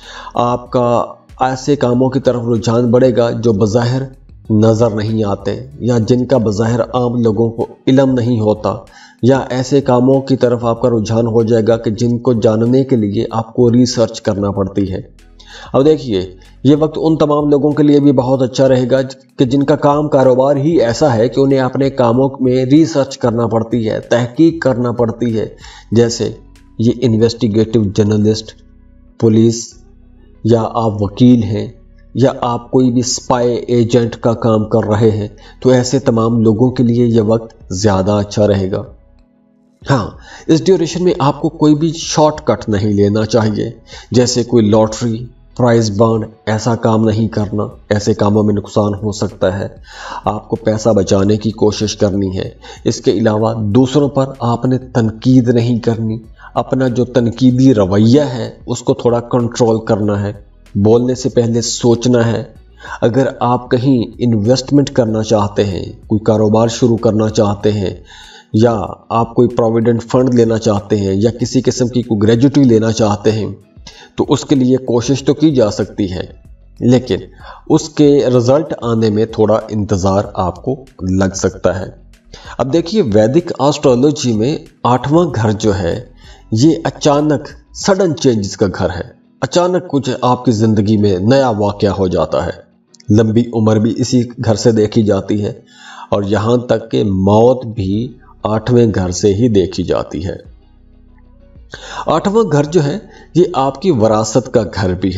आपका ऐसे कामों की तरफ रुझान बढ़ेगा जो बज़ाहिर नज़र नहीं आते या जिनका बज़ाहिर आम लोगों को इल्म नहीं होता, या ऐसे कामों की तरफ आपका रुझान हो जाएगा कि जिनको जानने के लिए आपको रिसर्च करना पड़ती है। अब देखिए, ये वक्त उन तमाम लोगों के लिए भी बहुत अच्छा रहेगा कि जिनका काम कारोबार ही ऐसा है कि उन्हें अपने कामों में रिसर्च करना पड़ती है, तहकीक करना पड़ती है। जैसे ये इन्वेस्टिगेटिव जर्नलिस्ट, पुलिस, या आप वकील हैं, या आप कोई भी स्पाई एजेंट का काम कर रहे हैं, तो ऐसे तमाम लोगों के लिए यह वक्त ज़्यादा अच्छा रहेगा। हाँ, इस ड्यूरेशन में आपको कोई भी शॉर्टकट नहीं लेना चाहिए, जैसे कोई लॉटरी, प्राइज बॉन्ड, ऐसा काम नहीं करना। ऐसे कामों में नुकसान हो सकता है। आपको पैसा बचाने की कोशिश करनी है। इसके अलावा दूसरों पर आपने तनकीद नहीं करनी। अपना जो तनकीदी रवैया है उसको थोड़ा कंट्रोल करना है। बोलने से पहले सोचना है। अगर आप कहीं इन्वेस्टमेंट करना चाहते हैं, कोई कारोबार शुरू करना चाहते हैं, या आप कोई प्रोविडेंट फंड लेना चाहते हैं, या किसी किस्म की कोई ग्रेजुटी लेना चाहते हैं, तो उसके लिए कोशिश तो की जा सकती है, लेकिन उसके रिजल्ट आने में थोड़ा इंतज़ार आपको लग सकता है। अब देखिए, वैदिक एस्ट्रोलॉजी में आठवां घर जो है ये अचानक सडन चेंजेस का घर है। अचानक कुछ आपकी ज़िंदगी में नया वाक़या हो जाता है। लंबी उम्र भी इसी घर से देखी जाती है, और यहाँ तक कि मौत भी आठवें घर से ही देखी जाती है। आठवां घर जो है ये आपकी वरासत का घर भी है।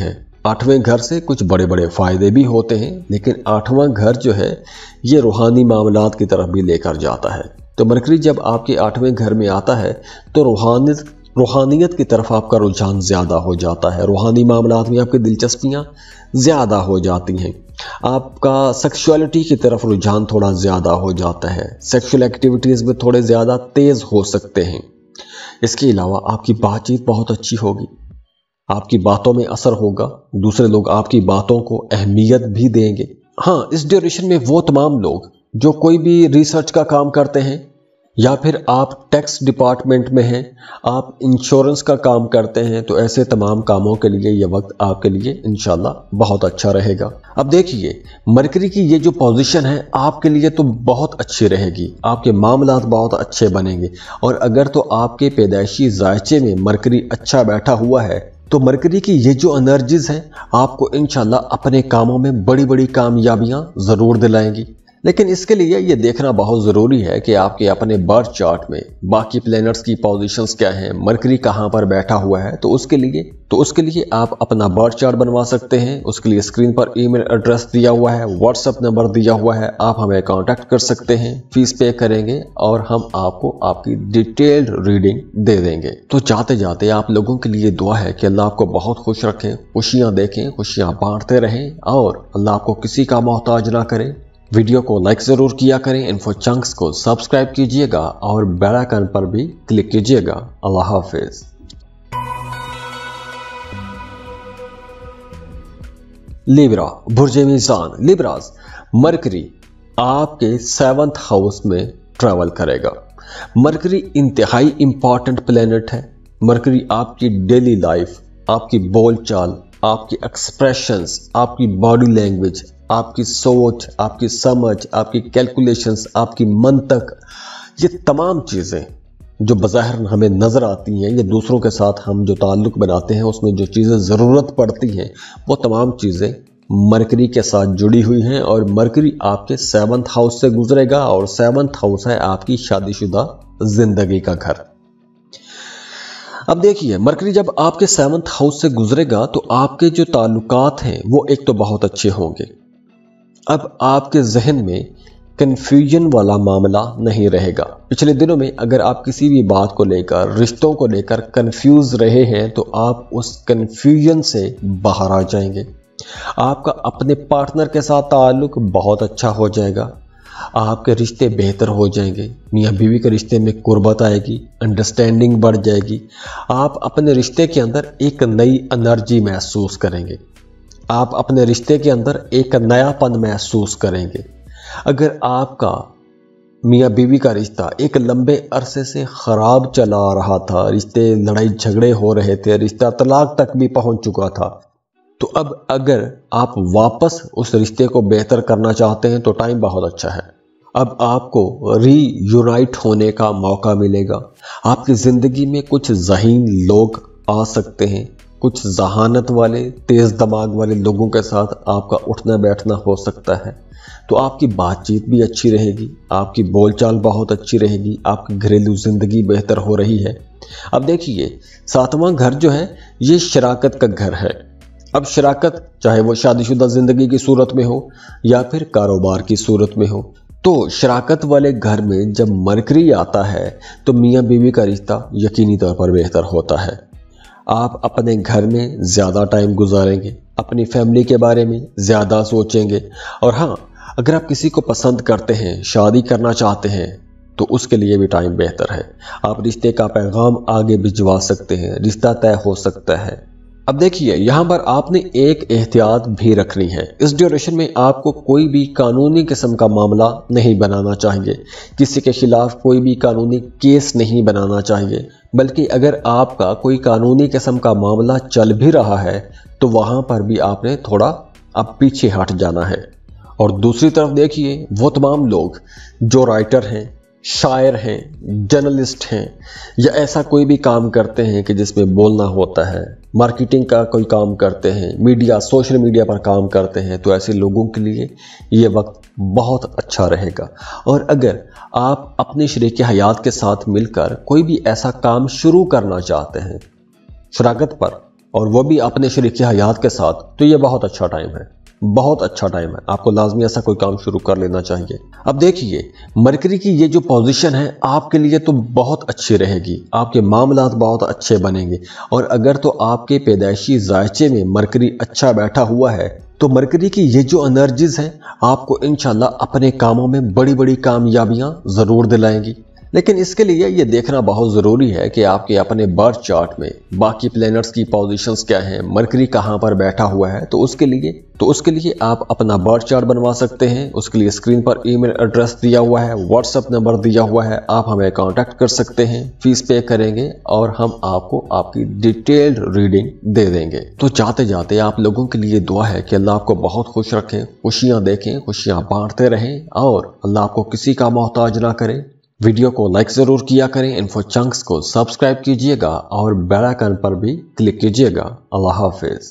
आठवें घर से कुछ बड़े बड़े फायदे भी होते हैं, लेकिन आठवां घर जो है ये रूहानी मामलात की तरफ भी लेकर जाता है। तो मरकरी जब आपके आठवें घर में आता है तो रूहानियत रूहानियत की तरफ आपका रुझान ज़्यादा हो जाता है, रूहानी मामलात में आपकी दिलचस्पियाँ ज़्यादा हो जाती हैं, आपका सेक्सुअलिटी की तरफ रुझान थोड़ा ज़्यादा हो जाता है, सेक्सुअल एक्टिविटीज़ में थोड़े ज़्यादा तेज़ हो सकते हैं। इसके अलावा आपकी बातचीत बहुत अच्छी होगी, आपकी बातों में असर होगा, दूसरे लोग आपकी बातों को अहमियत भी देंगे। हाँ, इस ड्यूरेशन में वो तमाम लोग जो कोई भी रिसर्च का काम करते हैं या फिर आप टैक्स डिपार्टमेंट में हैं, आप इंश्योरेंस का काम करते हैं, तो ऐसे तमाम कामों के लिए ये वक्त आपके लिए इंशाल्लाह बहुत अच्छा रहेगा। अब देखिए मरकरी की ये जो पोजीशन है आपके लिए तो बहुत अच्छी रहेगी, आपके मामलात बहुत अच्छे बनेंगे। और अगर तो आपके पैदाइशी जायचे में मरकरी अच्छा बैठा हुआ है तो मरकरी की ये जो एनर्जीज हैं आपको इंशाल्लाह अपने कामों में बड़ी बड़ी कामयाबियां ज़रूर दिलाएंगी। लेकिन इसके लिए ये देखना बहुत ज़रूरी है कि आपके अपने बर्थ चार्ट में बाकी प्लैनेट्स की पोजीशंस क्या हैं, मरकरी कहाँ पर बैठा हुआ है। तो उसके लिए तो उसके लिए आप अपना बर्थ चार्ट बनवा सकते हैं। उसके लिए स्क्रीन पर ईमेल एड्रेस दिया हुआ है, व्हाट्सएप नंबर दिया हुआ है, आप हमें कांटेक्ट कर सकते हैं, फीस पे करेंगे और हम आपको आपकी डिटेल्ड रीडिंग दे देंगे। तो जाते जाते आप लोगों के लिए दुआ है कि अल्लाह आपको बहुत खुश रखें, खुशियाँ देखें, खुशियाँ बांटते रहें और अल्लाह आपको किसी का मोहताज ना करे। वीडियो को लाइक ज़रूर किया करें, इन्फो चंक्स को सब्सक्राइब कीजिएगा और बेल आइकन पर भी क्लिक कीजिएगा। अल्लाह हाफिज। लिब्रा, बुर्जे मीज़ान, लिब्रास, मरकरी आपके सेवंथ हाउस में ट्रैवल करेगा। मरकरी इंतहाई इंपॉर्टेंट प्लेनेट है। मरकरी आपकी डेली लाइफ, आपकी बोलचाल, आपकी एक्सप्रेशंस, आपकी बॉडी लैंग्वेज, आपकी सोच, आपकी समझ, आपकी कैलकुलेशंस, आपकी मंतक, ये तमाम चीज़ें जो बज़ाहिर हमें नज़र आती हैं, ये दूसरों के साथ हम जो ताल्लुक़ बनाते हैं उसमें जो चीज़ें ज़रूरत पड़ती हैं वो तमाम चीज़ें मरकरी के साथ जुड़ी हुई हैं। और मरकरी आपके सेवंथ हाउस से गुजरेगा और सेवंथ हाउस है आपकी शादीशुदा ज़िंदगी का घर। अब देखिए मरकरी जब आपके सेवंथ हाउस से गुजरेगा तो आपके जो ताल्लुकात हैं वो एक तो बहुत अच्छे होंगे। अब आपके जहन में कन्फ्यूजन वाला मामला नहीं रहेगा। पिछले दिनों में अगर आप किसी भी बात को लेकर, रिश्तों को लेकर कंफ्यूज रहे हैं तो आप उस कन्फ्यूजन से बाहर आ जाएंगे। आपका अपने पार्टनर के साथ ताल्लुक बहुत अच्छा हो जाएगा, आपके रिश्ते बेहतर हो जाएंगे, मियाँ बीवी के रिश्ते में कुर्बत आएगी, अंडरस्टैंडिंग बढ़ जाएगी, आप अपने रिश्ते के अंदर एक नई एनर्जी महसूस करेंगे, आप अपने रिश्ते के अंदर एक नयापन महसूस करेंगे। अगर आपका मियाँ बीवी का रिश्ता एक लंबे अरसे से ख़राब चला आ रहा था, रिश्ते लड़ाई झगड़े हो रहे थे, रिश्ता तलाक तक भी पहुंच चुका था, तो अब अगर आप वापस उस रिश्ते को बेहतर करना चाहते हैं तो टाइम बहुत अच्छा है। अब आपको रीयूनाइट होने का मौका मिलेगा। आपकी ज़िंदगी में कुछ ज़हीन लोग आ सकते हैं, कुछ जहानत वाले तेज़ दिमाग वाले लोगों के साथ आपका उठना बैठना हो सकता है। तो आपकी बातचीत भी अच्छी रहेगी, आपकी बोलचाल बहुत अच्छी रहेगी, आपकी घरेलू ज़िंदगी बेहतर हो रही है। अब देखिए सातवां घर जो है ये शराकत का घर है। अब शराकत चाहे वो शादीशुदा ज़िंदगी की सूरत में हो या फिर कारोबार की सूरत में हो, तो शराकत वाले घर में जब मरकरी आता है तो मियाँ बीवी का रिश्ता यकीनी तौर पर बेहतर होता है। आप अपने घर में ज़्यादा टाइम गुजारेंगे, अपनी फैमिली के बारे में ज़्यादा सोचेंगे। और हाँ, अगर आप किसी को पसंद करते हैं, शादी करना चाहते हैं, तो उसके लिए भी टाइम बेहतर है। आप रिश्ते का पैगाम आगे भिजवा सकते हैं, रिश्ता तय हो सकता है। अब देखिए यहाँ पर आपने एक एहतियात भी रखनी है। इस ड्यूरेशन में आपको कोई भी कानूनी किस्म का मामला नहीं बनाना चाहिए, किसी के खिलाफ कोई भी कानूनी केस नहीं बनाना चाहिए, बल्कि अगर आपका कोई कानूनी किस्म का मामला चल भी रहा है तो वहाँ पर भी आपने थोड़ा अब पीछे हट जाना है। और दूसरी तरफ देखिए वो तमाम लोग जो राइटर हैं, शायर हैं, जर्नलिस्ट हैं या ऐसा कोई भी काम करते हैं कि जिसमें बोलना होता है, मार्केटिंग का कोई काम करते हैं, मीडिया सोशल मीडिया पर काम करते हैं, तो ऐसे लोगों के लिए ये वक्त बहुत अच्छा रहेगा। और अगर आप अपने शरीक हयात के साथ मिलकर कोई भी ऐसा काम शुरू करना चाहते हैं शराकत पर, اور वो भी अपने शरीक हयात के साथ, तो ये बहुत अच्छा टाइम है, बहुत अच्छा टाइम है। आपको लाजमी ऐसा कोई काम शुरू कर लेना चाहिए। अब देखिए मरकरी की ये जो पोजीशन है आपके लिए तो बहुत अच्छी रहेगी, आपके मामलात बहुत अच्छे बनेंगे। और अगर तो आपके पैदाइशी जायचे में मरकरी अच्छा बैठा हुआ है तो मरकरी की ये जो एनर्जीज हैं आपको इंशाल्लाह अपने कामों में बड़ी बड़ी कामयाबियां जरूर दिलाएंगी। लेकिन इसके लिए ये देखना बहुत ज़रूरी है कि आपके अपने बर्थ चार्ट में बाकी प्लैनेट्स की पोजीशंस क्या हैं, मरकरी कहाँ पर बैठा हुआ है। तो उसके लिए तो उसके लिए आप अपना बर्थ चार्ट बनवा सकते हैं। उसके लिए स्क्रीन पर ईमेल एड्रेस दिया हुआ है, व्हाट्सएप नंबर दिया हुआ है, आप हमें कांटेक्ट कर सकते हैं, फीस पे करेंगे और हम आपको आपकी डिटेल्ड रीडिंग दे देंगे। तो जाते जाते आप लोगों के लिए दुआ है कि अल्लाह आपको बहुत खुश रखें, खुशियाँ देखें, खुशियाँ बांटते रहें और अल्लाह आपको किसी का मोहताज ना करे। वीडियो को लाइक जरूर किया करें, इन्फो चंक्स को सब्सक्राइब कीजिएगा और बेल आइकन पर भी क्लिक कीजिएगा। अल्लाह हाफिज।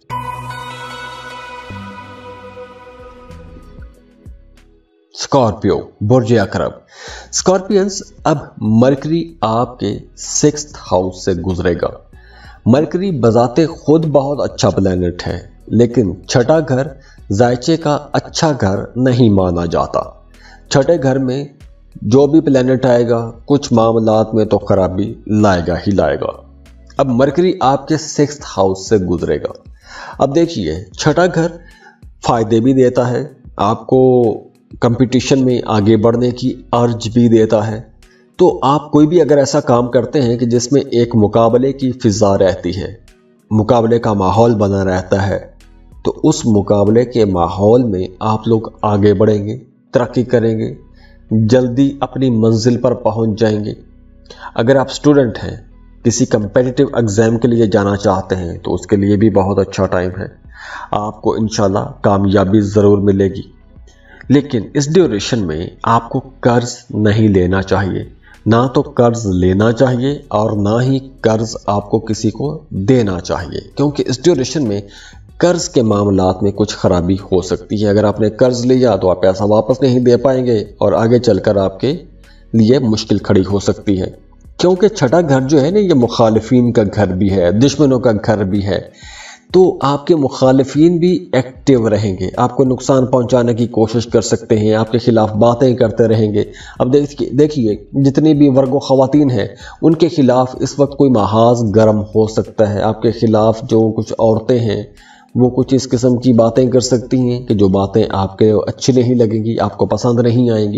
स्कॉर्पियो बुर्ज अकरब। स्कॉर्पियंस, अब मरकरी आपके सिक्स्थ हाउस से गुजरेगा। मरकरी बजाते खुद बहुत अच्छा प्लैनेट है, लेकिन छठा घर जायचे का अच्छा घर नहीं माना जाता। छठे घर में जो भी प्लैनेट आएगा कुछ मामलात में तो खराबी लाएगा ही लाएगा। अब मरकरी आपके सिक्स्थ हाउस से गुजरेगा। अब देखिए छठा घर फायदे भी देता है, आपको कंपटीशन में आगे बढ़ने की अर्ज भी देता है। तो आप कोई भी अगर ऐसा काम करते हैं कि जिसमें एक मुकाबले की फिजा रहती है, मुकाबले का माहौल बना रहता है, तो उस मुकाबले के माहौल में आप लोग आगे बढ़ेंगे, तरक्की करेंगे, जल्दी अपनी मंजिल पर पहुंच जाएंगे। अगर आप स्टूडेंट हैं, किसी कंपेटिटिव एग्जाम के लिए जाना चाहते हैं, तो उसके लिए भी बहुत अच्छा टाइम है, आपको इंशाल्लाह कामयाबी ज़रूर मिलेगी। लेकिन इस ड्यूरेशन में आपको कर्ज नहीं लेना चाहिए, ना तो कर्ज लेना चाहिए और ना ही कर्ज आपको किसी को देना चाहिए, क्योंकि इस ड्यूरेशन में कर्ज के मामलात में कुछ खराबी हो सकती है। अगर आपने कर्ज लिया तो आप पैसा वापस नहीं दे पाएंगे और आगे चलकर आपके लिए मुश्किल खड़ी हो सकती है, क्योंकि छठा घर जो है ना ये मुखालिफिन का घर भी है, दुश्मनों का घर भी है। तो आपके मुखालिफिन भी एक्टिव रहेंगे, आपको नुकसान पहुंचाने की कोशिश कर सकते हैं, आपके खिलाफ बातें करते रहेंगे। अब देखिए देखिए जितनी भी वर्गो ख़वातीन हैं उनके खिलाफ इस वक्त कोई महाज गर्म हो सकता है। आपके खिलाफ जो कुछ औरतें हैं वो कुछ इस किस्म की बातें कर सकती हैं कि जो बातें आपके अच्छी नहीं लगेंगी, आपको पसंद नहीं आएंगी।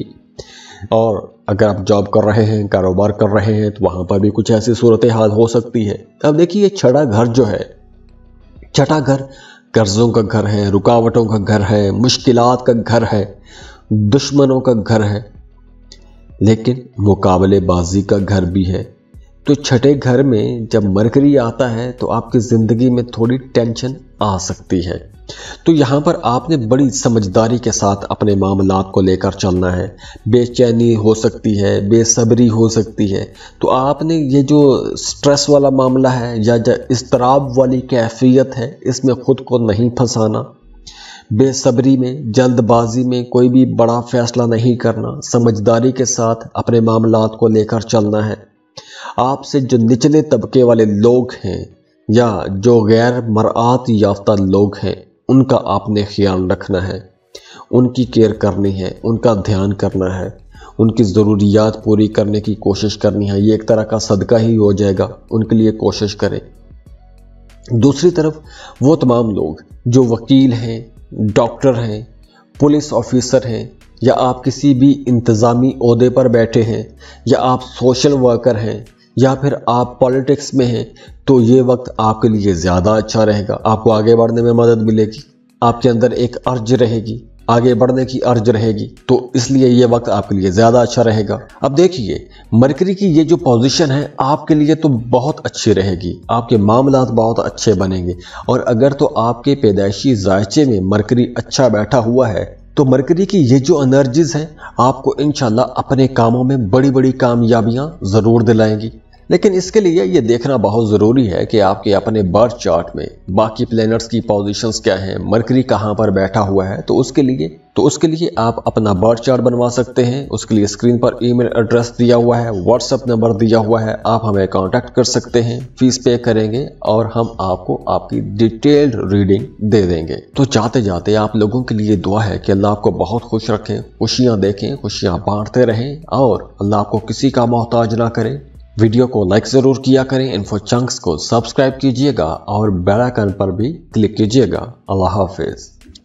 और अगर आप जॉब कर रहे हैं, कारोबार कर रहे हैं, तो वहाँ पर भी कुछ ऐसी सूरत हाल हो सकती है। अब देखिए छठा घर जो है, छठा घर कर्जों का घर है, रुकावटों का घर है, मुश्किलात का घर है, दुश्मनों का घर है, लेकिन मुकाबलेबाजी का घर भी है। तो छठे घर में जब मरकरी आता है तो आपकी ज़िंदगी में थोड़ी टेंशन आ सकती है। तो यहाँ पर आपने बड़ी समझदारी के साथ अपने मामलात को लेकर चलना है। बेचैनी हो सकती है, बेसब्री हो सकती है, तो आपने ये जो स्ट्रेस वाला मामला है या इस्तराब वाली कैफियत है, इसमें ख़ुद को नहीं फंसाना। बेसब्री में, जल्दबाजी में कोई भी बड़ा फैसला नहीं करना, समझदारी के साथ अपने मामलात को लेकर चलना है। आपसे जो निचले तबके वाले लोग हैं या जो गैर मरात याफ्ता लोग हैं उनका आपने ख्याल रखना है, उनकी केयर करनी है, उनका ध्यान करना है, उनकी ज़रूरियात पूरी करने की कोशिश करनी है। ये एक तरह का सदका ही हो जाएगा, उनके लिए कोशिश करें। दूसरी तरफ वो तमाम लोग जो वकील हैं, डॉक्टर हैं, पुलिस ऑफिसर हैं, या आप किसी भी इंतज़ामी ओहदे पर बैठे हैं, या आप सोशल वर्कर हैं, या फिर आप पॉलिटिक्स में हैं, तो ये वक्त आपके लिए ज़्यादा अच्छा रहेगा। आपको आगे बढ़ने में मदद मिलेगी, आपके अंदर एक अर्ज रहेगी, आगे बढ़ने की अर्ज रहेगी, तो इसलिए ये वक्त आपके लिए ज़्यादा अच्छा रहेगा। अब देखिए मरकरी की ये जो पोजीशन है आपके लिए तो बहुत अच्छी रहेगी, आपके मामलात बहुत अच्छे बनेंगे। और अगर तो आपके पैदाइशी जायचे में मरकरी अच्छा बैठा हुआ है तो मरकरी की ये जो एनर्जीज हैं आपको इंशाल्लाह अपने कामों में बड़ी बड़ी कामयाबियां ज़रूर दिलाएंगी। लेकिन इसके लिए ये देखना बहुत ज़रूरी है कि आपके अपने बर्थ चार्ट में बाकी प्लैनेट्स की पोजीशंस क्या हैं, मरकरी कहाँ पर बैठा हुआ है। तो उसके लिए तो उसके लिए आप अपना बर्थ चार्ट बनवा सकते हैं। उसके लिए स्क्रीन पर ईमेल एड्रेस दिया हुआ है, व्हाट्सएप नंबर दिया हुआ है, आप हमें कांटेक्ट कर सकते हैं। फीस पे करेंगे और हम आपको आपकी डिटेल्ड रीडिंग दे देंगे। तो जाते जाते आप लोगों के लिए दुआ है कि अल्लाह आपको बहुत खुश रखें, खुशियाँ देखें, खुशियाँ बांटते रहें और अल्लाह आपको किसी का मोहताज ना करे। वीडियो को लाइक जरूर किया करें, इन्फो चंक्स को सब्सक्राइब कीजिएगा और बेल आइकन पर भी क्लिक कीजिएगा। अल्लाह हाफिज।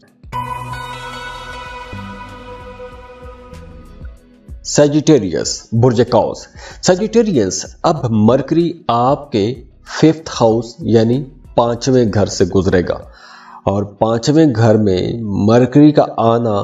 सजिटेरियस बुर्ज कौस। सजिटेरियस, अब मरकरी आपके फिफ्थ हाउस यानी पांचवें घर से गुजरेगा और पांचवें घर में मरकरी का आना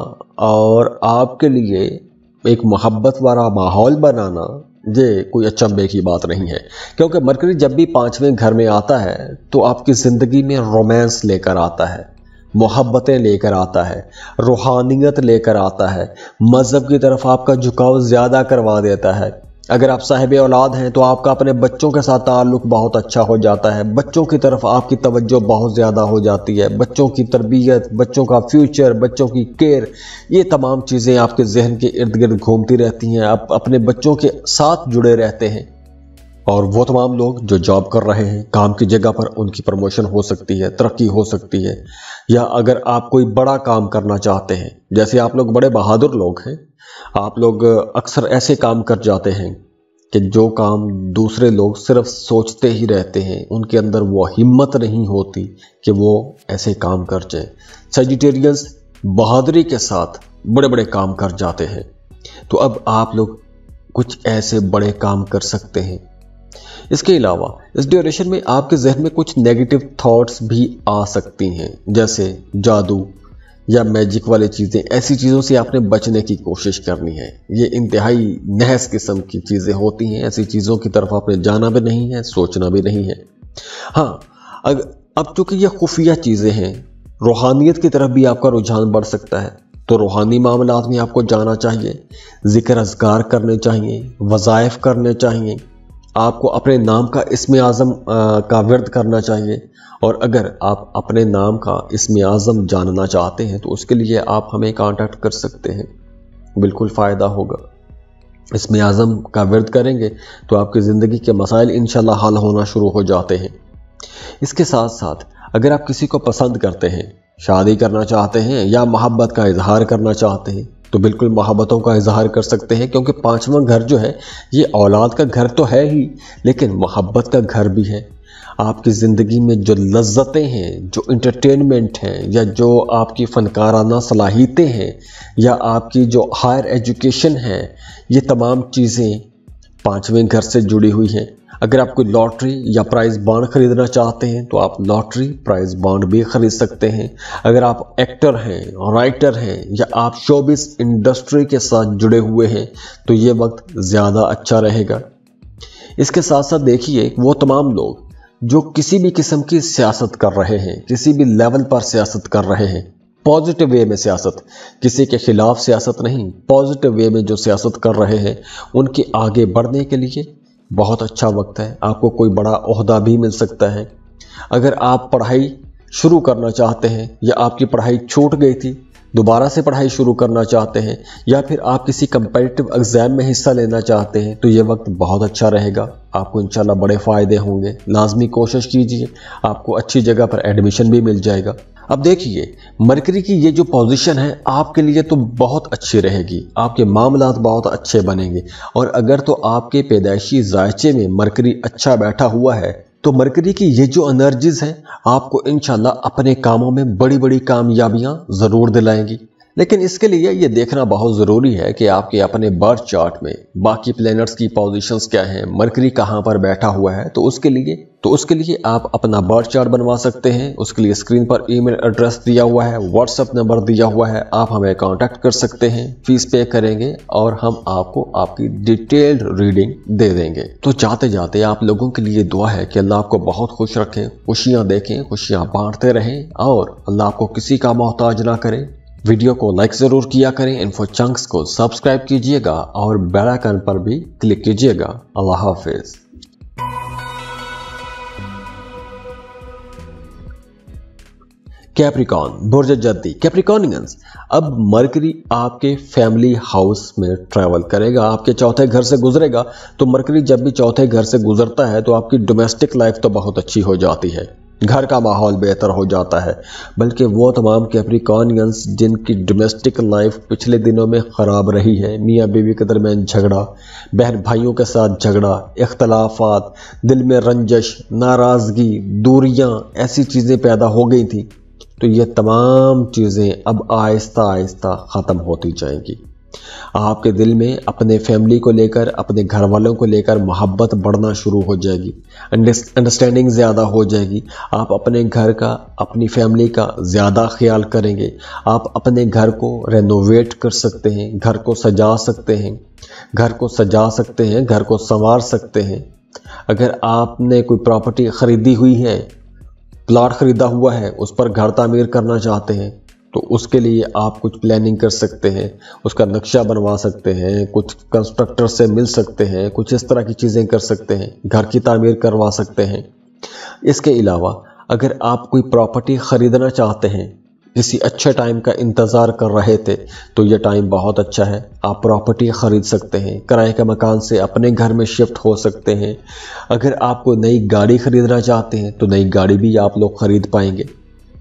और आपके लिए एक मोहब्बत वाला माहौल बनाना ये कोई अचंभे की बात नहीं है, क्योंकि मरकरी जब भी पांचवें घर में आता है तो आपकी ज़िंदगी में रोमांस लेकर आता है, मोहब्बतें लेकर आता है, रूहानियत लेकर आता है, मज़हब की तरफ आपका झुकाव ज़्यादा करवा देता है। अगर आप साहिब औलाद हैं तो आपका अपने बच्चों के साथ ताल्लुक़ बहुत अच्छा हो जाता है, बच्चों की तरफ आपकी तवज्जो बहुत ज़्यादा हो जाती है, बच्चों की तरबियत, बच्चों का फ्यूचर, बच्चों की केयर, ये तमाम चीज़ें आपके जहन के इर्द गिर्द घूमती रहती हैं। आप अपने बच्चों के साथ जुड़े रहते हैं और वो तमाम लोग जो जॉब कर रहे हैं, काम की जगह पर उनकी प्रमोशन हो सकती है, तरक्की हो सकती है। या अगर आप कोई बड़ा काम करना चाहते हैं, जैसे आप लोग बड़े बहादुर लोग हैं, आप लोग अक्सर ऐसे काम कर जाते हैं कि जो काम दूसरे लोग सिर्फ सोचते ही रहते हैं, उनके अंदर वो हिम्मत नहीं होती कि वो ऐसे काम कर जाए। सजिटेरियंस बहादुरी के साथ बड़े बड़े काम कर जाते हैं। तो अब आप लोग कुछ ऐसे बड़े काम कर सकते हैं। इसके अलावा इस ड्यूरेशन में आपके जहन में कुछ नेगेटिव थॉट्स भी आ सकती हैं, जैसे जादू या मैजिक वाली चीज़ें। ऐसी चीज़ों से आपने बचने की कोशिश करनी है। ये इंतहाई नहस किस्म की चीज़ें होती हैं, ऐसी चीज़ों की तरफ आपने जाना भी नहीं है, सोचना भी नहीं है। हाँ, अग, अब चूंकि ये खुफिया चीज़ें हैं, रूहानियत की तरफ भी आपका रुझान बढ़ सकता है, तो रूहानी मामलात में आपको जाना चाहिए, जिक्र अज़कार करने चाहिए, वज़ाइफ करने चाहिए, आपको अपने नाम का इस्म आज़म का विर्द करना चाहिए। और अगर आप अपने नाम का इस्म आज़म जानना चाहते हैं तो उसके लिए आप हमें कांटेक्ट कर सकते हैं, बिल्कुल फ़ायदा होगा। इस्म आज़म का विर्द करेंगे तो आपकी ज़िंदगी के मसाइल इंशाल्लाह हल होना शुरू हो जाते हैं। इसके साथ साथ अगर आप किसी को पसंद करते हैं, शादी करना चाहते हैं या मोहब्बत का इजहार करना चाहते हैं, तो बिल्कुल मोहब्बतों का इजहार कर सकते हैं, क्योंकि पांचवा घर जो है ये औलाद का घर तो है ही, लेकिन मोहब्बत का घर भी है। आपकी ज़िंदगी में जो लज्जतें हैं, जो इंटरटेनमेंट हैं, या जो आपकी फ़नकाराना सलाहियतें हैं, या आपकी जो हायर एजुकेशन है, ये तमाम चीज़ें पांचवें घर से जुड़ी हुई हैं। अगर आप कोई लॉटरी या प्राइज़ बॉन्ड खरीदना चाहते हैं तो आप लॉटरी प्राइज़ बॉन्ड भी खरीद सकते हैं। अगर आप एक्टर हैं, राइटर हैं, या आप शोबिस इंडस्ट्री के साथ जुड़े हुए हैं तो ये वक्त ज़्यादा अच्छा रहेगा। इसके साथ साथ देखिए, वो तमाम लोग जो किसी भी किस्म की सियासत कर रहे हैं, किसी भी लेवल पर सियासत कर रहे हैं, पॉजिटिव वे में सियासत, किसी के खिलाफ सियासत नहीं, पॉजिटिव वे में जो सियासत कर रहे हैं, उनके आगे बढ़ने के लिए बहुत अच्छा वक्त है। आपको कोई बड़ा ओहदा भी मिल सकता है। अगर आप पढ़ाई शुरू करना चाहते हैं या आपकी पढ़ाई छूट गई थी, दोबारा से पढ़ाई शुरू करना चाहते हैं, या फिर आप किसी कंपेटिटिव एग्जाम में हिस्सा लेना चाहते हैं, तो ये वक्त बहुत अच्छा रहेगा। आपको इंशाल्लाह बड़े फ़ायदे होंगे। लाजमी कोशिश कीजिए, आपको अच्छी जगह पर एडमिशन भी मिल जाएगा। अब देखिए, मरकरी की ये जो पोजीशन है आपके लिए तो बहुत अच्छी रहेगी, आपके मामलात बहुत अच्छे बनेंगे। और अगर तो आपके पैदाइशी जायचे में मरकरी अच्छा बैठा हुआ है तो मरकरी की ये जो एनर्जीज हैं आपको इंशाल्लाह अपने कामों में बड़ी बड़ी कामयाबियां ज़रूर दिलाएंगी। लेकिन इसके लिए ये देखना बहुत ज़रूरी है कि आपके अपने बर्थ चार्ट में बाकी प्लैनेट्स की पोजीशंस क्या हैं, मरकरी कहाँ पर बैठा हुआ है। तो उसके लिए तो उसके लिए आप अपना बर्थ चार्ट बनवा सकते हैं। उसके लिए स्क्रीन पर ईमेल एड्रेस दिया हुआ है, व्हाट्सएप नंबर दिया हुआ है, आप हमें कांटेक्ट कर सकते हैं। फीस पे करेंगे और हम आपको आपकी डिटेल्ड रीडिंग दे देंगे। तो जाते जाते आप लोगों के लिए दुआ है कि अल्लाह आपको बहुत खुश रखें, खुशियाँ देखें, खुशियाँ बांटते रहें और अल्लाह आपको किसी का मोहताज ना करे। वीडियो को लाइक ज़रूर किया करें, इन्फो चंक्स को सब्सक्राइब कीजिएगा और बेल आइकन पर भी क्लिक कीजिएगा। अल्लाह हाफिज़। कैप्रिकॉर्न, बुर्ज जद्दी, कैप्रिकॉर्नियंस, अब मरकरी आपके फैमिली हाउस में ट्रैवल करेगा, आपके चौथे घर से गुजरेगा। तो मरकरी जब भी चौथे घर से गुजरता है तो आपकी डोमेस्टिक लाइफ तो बहुत अच्छी हो जाती है, घर का माहौल बेहतर हो जाता है। बल्कि वो तमाम कैप्रिकॉर्नियंस जिनकी डोमेस्टिक लाइफ पिछले दिनों में ख़राब रही है, मियाँ बीवी के दरमियान झगड़ा, बहन भाइयों के साथ झगड़ा, इख्तलाफात, दिल में रंजश, नाराज़गी, दूरियां, ऐसी चीज़ें पैदा हो गई थी, तो ये तमाम चीज़ें अब आहिस्ता आहिस्ता ख़त्म होती जाएंगी। आपके दिल में अपने फैमिली को लेकर, अपने घर वालों को लेकर मोहब्बत बढ़ना शुरू हो जाएगी, अंडरस्टैंडिंग ज़्यादा हो जाएगी। आप अपने घर का, अपनी फैमिली का ज़्यादा ख्याल करेंगे। आप अपने घर को रेनोवेट कर सकते हैं, घर को सजा सकते हैं, घर को सजा सकते हैं, घर को संवार सकते हैं। अगर आपने कोई प्रॉपर्टी ख़रीदी हुई है, प्लाट ख़रीदा हुआ है, उस पर घर तामीर करना चाहते हैं, तो उसके लिए आप कुछ प्लानिंग कर सकते हैं, उसका नक्शा बनवा सकते हैं, कुछ कंस्ट्रक्टर से मिल सकते हैं, कुछ इस तरह की चीज़ें कर सकते हैं, घर की तामीर करवा सकते हैं। इसके अलावा अगर आप कोई प्रॉपर्टी ख़रीदना चाहते हैं, किसी अच्छे टाइम का इंतज़ार कर रहे थे, तो ये टाइम बहुत अच्छा है, आप प्रॉपर्टी ख़रीद सकते हैं, किराए के मकान से अपने घर में शिफ्ट हो सकते हैं। अगर आपको नई गाड़ी ख़रीदना चाहते हैं तो नई गाड़ी भी आप लोग ख़रीद पाएंगे।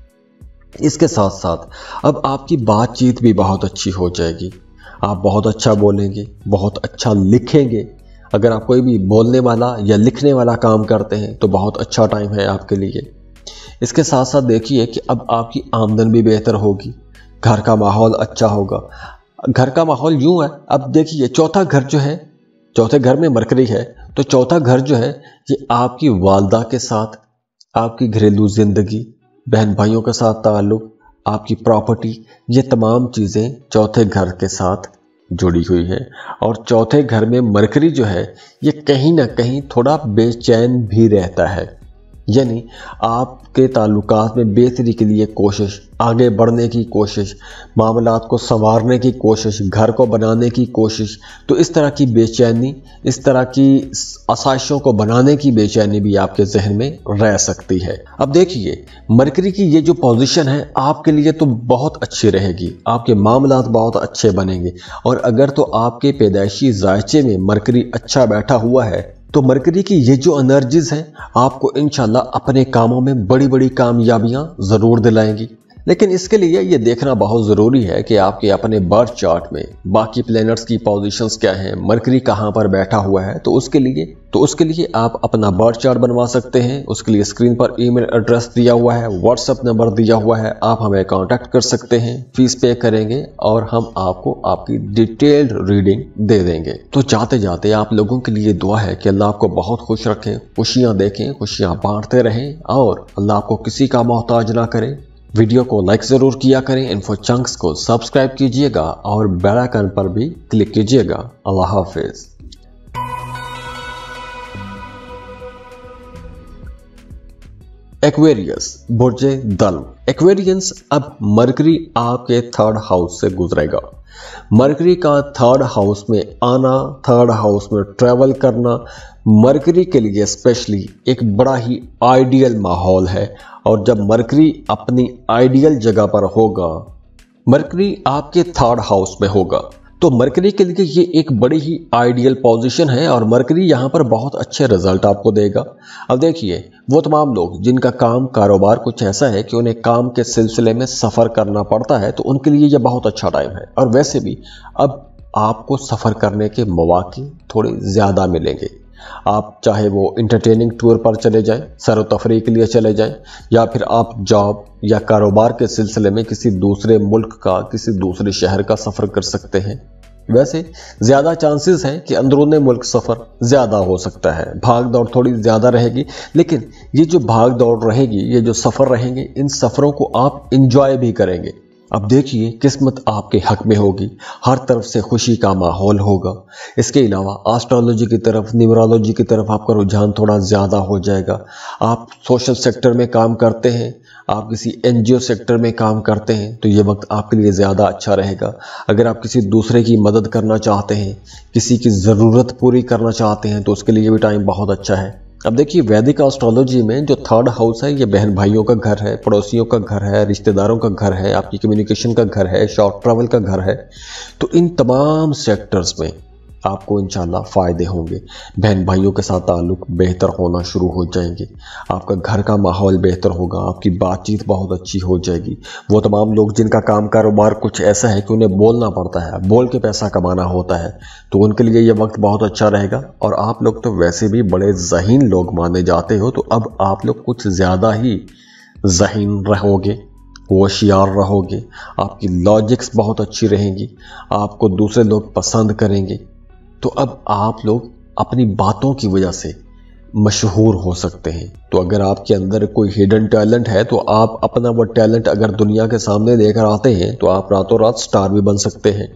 इसके साथ साथ अब आपकी बातचीत भी बहुत अच्छी हो जाएगी, आप बहुत अच्छा बोलेंगे, बहुत अच्छा लिखेंगे। अगर आप कोई भी बोलने वाला या लिखने वाला काम करते हैं तो बहुत अच्छा टाइम है आपके लिए। इसके साथ साथ देखिए कि अब आपकी आमदन भी बेहतर होगी, घर का माहौल अच्छा होगा। घर का माहौल यूँ है, अब देखिए चौथा घर जो है, चौथे घर में मरकरी है, तो चौथा घर जो है ये आपकी वालदा के साथ, आपकी घरेलू ज़िंदगी, बहन भाइयों के साथ ताल्लुक़, आपकी प्रॉपर्टी, ये तमाम चीज़ें चौथे घर के साथ जुड़ी हुई है। और चौथे घर में मरकरी जो है ये कहीं ना कहीं थोड़ा बेचैन भी रहता है, यानी आपके ताल्लुकात में बेहतरी के लिए कोशिश, आगे बढ़ने की कोशिश, मामलात को संवारने की कोशिश, घर को बनाने की कोशिश। तो इस तरह की बेचैनी, इस तरह की आसाइशों को बनाने की बेचैनी भी आपके जहन में रह सकती है। अब देखिए मरकरी की ये जो पोजीशन है आपके लिए तो बहुत अच्छी रहेगी, आपके मामलात बहुत अच्छे बनेंगे। और अगर तो आपके पैदाइशी जायचे में मरकरी अच्छा बैठा हुआ है तो मरकरी की ये जो एनर्जीज हैं आपको इंशाल्लाह अपने कामों में बड़ी बड़ी कामयाबियां ज़रूर दिलाएंगी। लेकिन इसके लिए ये देखना बहुत ज़रूरी है कि आपके अपने बर्थ चार्ट में बाकी प्लैनेट्स की पोजीशंस क्या हैं, मरकरी कहाँ पर बैठा हुआ है। तो उसके लिए तो उसके लिए आप अपना बर्थ चार्ट बनवा सकते हैं। उसके लिए स्क्रीन पर ईमेल एड्रेस दिया हुआ है, व्हाट्सएप नंबर दिया हुआ है, आप हमें कांटेक्ट कर सकते हैं, फीस पे करेंगे और हम आपको आपकी डिटेल्ड रीडिंग दे देंगे। तो जाते जाते आप लोगों के लिए दुआ है कि अल्लाह आपको बहुत खुश रखें, खुशियाँ देखें, खुशियाँ बांटते रहें और अल्लाह आपको किसी का मोहताज ना करे। वीडियो को लाइक ज़रूर किया करें, इन्फो चंक्स को सब्सक्राइब कीजिएगा और बेल आइकन पर भी क्लिक कीजिएगा। अल्लाह हाफिज़। एक्वेरियस, बुर्जे दल्व। एक्वेरियंस, अब मरकरी आपके थर्ड हाउस से गुजरेगा। मरकरी का थर्ड हाउस में आना, थर्ड हाउस में ट्रैवल करना मरकरी के लिए स्पेशली एक बड़ा ही आइडियल माहौल है। और जब मरकरी अपनी आइडियल जगह पर होगा, मरकरी आपके थर्ड हाउस में होगा, तो मरकरी के लिए ये एक बड़ी ही आइडियल पोजीशन है और मरकरी यहाँ पर बहुत अच्छे रिजल्ट आपको देगा। अब देखिए वो तमाम लोग जिनका काम कारोबार कुछ ऐसा है कि उन्हें काम के सिलसिले में सफ़र करना पड़ता है, तो उनके लिए ये बहुत अच्छा टाइम है। और वैसे भी अब आपको सफ़र करने के मौके थोड़े ज़्यादा मिलेंगे। आप चाहे वो इंटरटेनिंग टूर पर चले जाएं, सैर व तफरीह के लिए चले जाएं, या फिर आप जॉब या कारोबार के सिलसिले में किसी दूसरे मुल्क का, किसी दूसरे शहर का सफ़र कर सकते हैं। वैसे ज़्यादा चांसेस हैं कि अंदरूनी मुल्क सफ़र ज़्यादा हो सकता है, भाग दौड़ थोड़ी ज़्यादा रहेगी। लेकिन ये जो भाग दौड़ रहेगी, ये जो सफ़र रहेंगे, इन सफ़रों को आप इंजॉय भी करेंगे। अब देखिए किस्मत आपके हक में होगी, हर तरफ से खुशी का माहौल होगा। इसके अलावा एस्ट्रोलॉजी की तरफ, न्यूमरोलॉजी की तरफ आपका रुझान थोड़ा ज़्यादा हो जाएगा। आप सोशल सेक्टर में काम करते हैं, आप किसी एनजीओ सेक्टर में काम करते हैं, तो ये वक्त आपके लिए ज़्यादा अच्छा रहेगा। अगर आप किसी दूसरे की मदद करना चाहते हैं, किसी की ज़रूरत पूरी करना चाहते हैं, तो उसके लिए भी टाइम बहुत अच्छा है। अब देखिए वैदिक एस्ट्रोलॉजी में जो थर्ड हाउस है ये बहन भाइयों का घर है, पड़ोसियों का घर है, रिश्तेदारों का घर है, आपकी कम्युनिकेशन का घर है, शॉर्ट ट्रैवल का घर है। तो इन तमाम सेक्टर्स में आपको इंशाल्लाह फ़ायदे होंगे। बहन भाइयों के साथ ताल्लुक बेहतर होना शुरू हो जाएंगे, आपका घर का माहौल बेहतर होगा, आपकी बातचीत बहुत अच्छी हो जाएगी। वो तमाम लोग जिनका काम कारोबार कुछ ऐसा है कि उन्हें बोलना पड़ता है, बोल के पैसा कमाना होता है, तो उनके लिए ये वक्त बहुत अच्छा रहेगा। और आप लोग तो वैसे भी बड़े ज़हीन लोग माने जाते हो, तो अब आप लोग कुछ ज़्यादा ही ज़हीन रहोगे, होशियार रहोगे, आपकी लॉजिक्स बहुत अच्छी रहेंगी, आपको दूसरे लोग पसंद करेंगे। तो अब आप लोग अपनी बातों की वजह से मशहूर हो सकते हैं। तो अगर आपके अंदर कोई हिडन टैलेंट है तो आप अपना वो टैलेंट अगर दुनिया के सामने लेकर आते हैं तो आप रातों रात स्टार भी बन सकते हैं।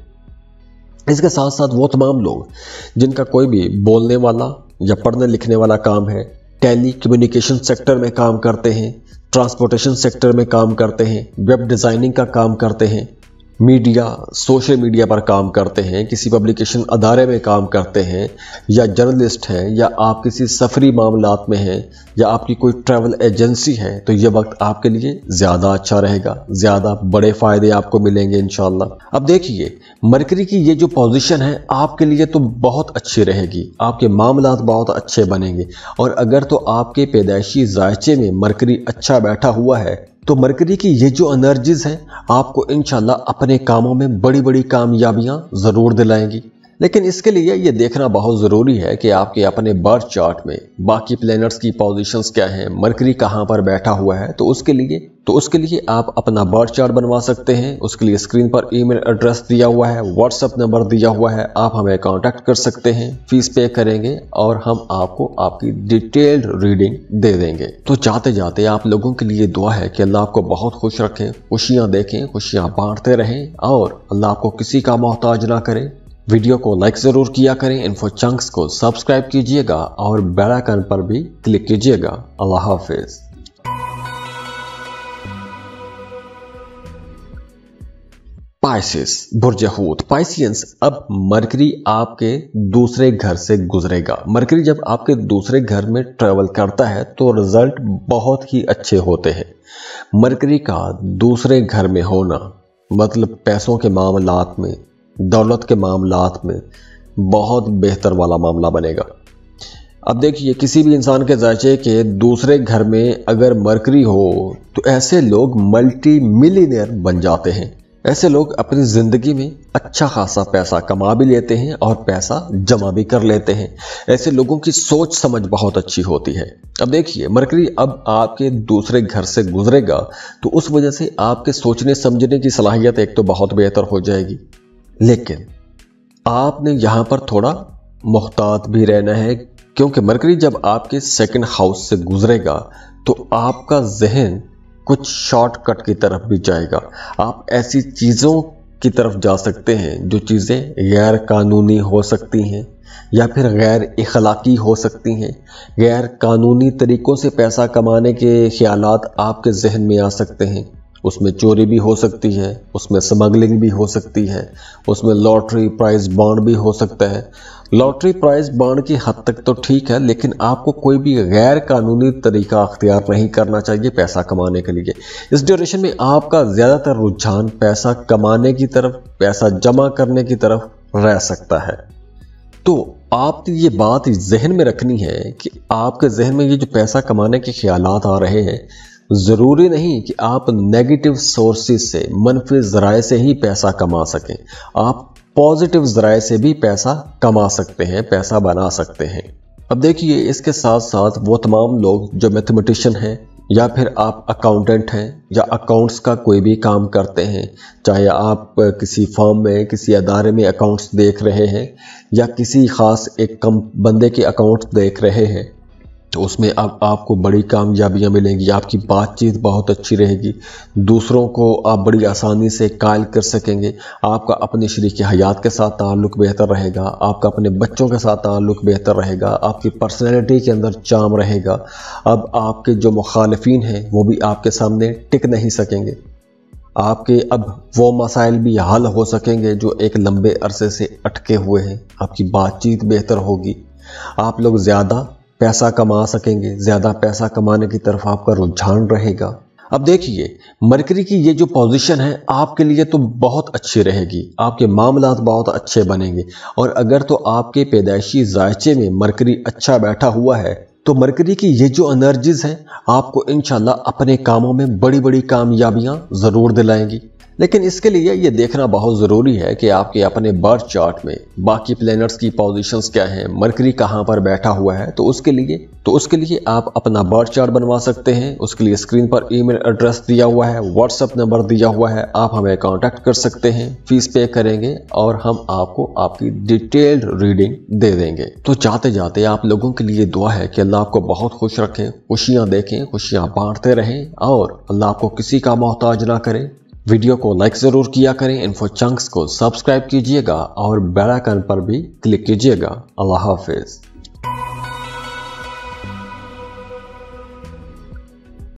इसके साथ साथ वो तमाम लोग जिनका कोई भी बोलने वाला या पढ़ने लिखने वाला काम है, टेली कम्युनिकेशन सेक्टर में काम करते हैं, ट्रांसपोर्टेशन सेक्टर में काम करते हैं, वेब डिज़ाइनिंग का काम करते हैं, मीडिया सोशल मीडिया पर काम करते हैं, किसी पब्लिकेशन अदारे में काम करते हैं, या जर्नलिस्ट हैं, या आप किसी सफरी मामलात में हैं, या आपकी कोई ट्रैवल एजेंसी है, तो ये वक्त आपके लिए ज़्यादा अच्छा रहेगा, ज़्यादा बड़े फ़ायदे आपको मिलेंगे इंशाल्लाह। अब देखिए मरकरी की ये जो पोजीशन है आपके लिए तो बहुत अच्छी रहेगी, आपके मामलात बहुत अच्छे बनेंगे। और अगर तो आपके पैदाइशी जायचे में मरकरी अच्छा बैठा हुआ है तो मरकरी की ये जो एनर्जीज हैं आपको इंशाल्लाह अपने कामों में बड़ी बड़ी कामयाबियां ज़रूर दिलाएंगी। लेकिन इसके लिए ये देखना बहुत ज़रूरी है कि आपके अपने बर्थ चार्ट में बाकी प्लैनेट्स की पोजीशंस क्या हैं, मरकरी कहाँ पर बैठा हुआ है। तो उसके लिए तो उसके लिए आप अपना बर्थ चार्ट बनवा सकते हैं। उसके लिए स्क्रीन पर ईमेल एड्रेस दिया हुआ है, व्हाट्सएप नंबर दिया हुआ है, आप हमें कांटेक्ट कर सकते हैं, फीस पे करेंगे और हम आपको आपकी डिटेल्ड रीडिंग दे देंगे। तो जाते जाते आप लोगों के लिए दुआ है कि अल्लाह आपको बहुत खुश रखें, खुशियाँ देखें, खुशियाँ बांटते रहें और अल्लाह आपको किसी का मोहताज ना करे। वीडियो को लाइक ज़रूर किया करें, इन्फो चंक्स को सब्सक्राइब कीजिएगा और बेल आइकन पर भी क्लिक कीजिएगा। अल्लाह हाफिज। पाइसेस बुर्ज हूत पाइसियंस, अब मरकरी आपके दूसरे घर से गुजरेगा। मरकरी जब आपके दूसरे घर में ट्रेवल करता है तो रिजल्ट बहुत ही अच्छे होते हैं। मरकरी का दूसरे घर में होना मतलब पैसों के मामलात में, दौलत के मामलात में बहुत बेहतर वाला मामला बनेगा। अब देखिए किसी भी इंसान के जायचे के दूसरे घर में अगर मरकरी हो तो ऐसे लोग मल्टी मिलियनेयर बन जाते हैं। ऐसे लोग अपनी ज़िंदगी में अच्छा खासा पैसा कमा भी लेते हैं और पैसा जमा भी कर लेते हैं। ऐसे लोगों की सोच समझ बहुत अच्छी होती है। अब देखिए मरकरी अब आपके दूसरे घर से गुजरेगा तो उस वजह से आपके सोचने समझने की सलाहियत एक तो बहुत बेहतर हो जाएगी, लेकिन आपने यहाँ पर थोड़ा मुहतात भी रहना है, क्योंकि मरकरी जब आपके सेकंड हाउस से गुजरेगा तो आपका जहन कुछ शॉर्टकट की तरफ भी जाएगा। आप ऐसी चीज़ों की तरफ जा सकते हैं जो चीज़ें गैर कानूनी हो सकती हैं या फिर गैर इखलाकी हो सकती हैं। गैर कानूनी तरीक़ों से पैसा कमाने के ख्यालात आपके जहन में आ सकते हैं। उसमें चोरी भी हो सकती है, उसमें स्मगलिंग भी हो सकती है, उसमें लॉटरी प्राइज बॉन्ड भी हो सकता है। लॉटरी प्राइज बॉन्ड की हद तक तो ठीक है, लेकिन आपको कोई भी गैर कानूनी तरीका अख्तियार नहीं करना चाहिए पैसा कमाने के लिए। इस ड्यूरेशन में आपका ज़्यादातर रुझान पैसा कमाने की तरफ, पैसा जमा करने की तरफ रह सकता है। तो आप ये बात जहन में रखनी है कि आपके जहन में ये जो पैसा कमाने के ख्यालात आ रहे हैं, ज़रूरी नहीं कि आप नेगेटिव सोर्सेज से, मनफी ज़राए से ही पैसा कमा सकें। आप पॉजिटिव ज़राए से भी पैसा कमा सकते हैं, पैसा बना सकते हैं। अब देखिए इसके साथ साथ वो तमाम लोग जो मैथमेटिशियन हैं या फिर आप अकाउंटेंट हैं या अकाउंट्स का कोई भी काम करते हैं, चाहे आप किसी फर्म में, किसी अदारे में अकाउंट्स देख रहे हैं या किसी ख़ास एक कम बंदे के अकाउंट्स देख रहे हैं, तो उसमें अब आपको बड़ी कामयाबियां मिलेंगी। आपकी बातचीत बहुत अच्छी रहेगी, दूसरों को आप बड़ी आसानी से कायल कर सकेंगे। आपका अपने शरीक हयात के साथ ताल्लुक़ बेहतर रहेगा, आपका अपने बच्चों के साथ ताल्लुक़ बेहतर रहेगा, आपकी पर्सनैलिटी के अंदर चार्म रहेगा। अब आपके जो मुखालिफिन हैं वो भी आपके सामने टिक नहीं सकेंगे। आपके अब वो मसाइल भी हल हो सकेंगे जो एक लंबे अरसे से अटके हुए हैं। आपकी बातचीत बेहतर होगी, आप लोग ज़्यादा पैसा कमा सकेंगे, ज़्यादा पैसा कमाने की तरफ आपका रुझान रहेगा। अब देखिए, मरकरी की ये जो पोजीशन है आपके लिए तो बहुत अच्छी रहेगी, आपके मामलात बहुत अच्छे बनेंगे। और अगर तो आपके पैदाइशी जायचे में मरकरी अच्छा बैठा हुआ है तो मरकरी की ये जो एनर्जीज हैं आपको इंशाल्लाह अपने कामों में बड़ी बड़ी कामयाबियां ज़रूर दिलाएंगी। लेकिन इसके लिए ये देखना बहुत ज़रूरी है कि आपके अपने बर्थ चार्ट में बाकी प्लैनेट्स की पोजीशंस क्या हैं, मरकरी कहाँ पर बैठा हुआ है। तो उसके लिए तो उसके लिए आप अपना बर्थ चार्ट बनवा सकते हैं। उसके लिए स्क्रीन पर ईमेल एड्रेस दिया हुआ है, व्हाट्सएप नंबर दिया हुआ है, आप हमें कांटेक्ट कर सकते हैं। फीस पे करेंगे और हम आपको आपकी डिटेल्ड रीडिंग दे देंगे। तो जाते जाते आप लोगों के लिए दुआ है कि अल्लाह आपको बहुत खुश रखें, खुशियाँ देखें, खुशियाँ बांटते रहें और अल्लाह आपको किसी का मोहताज ना करे। वीडियो को लाइक ज़रूर किया करें, इन्फो चंक्स को सब्सक्राइब कीजिएगा और बेल आइकन पर भी क्लिक कीजिएगा। अल्लाह हाफिज़।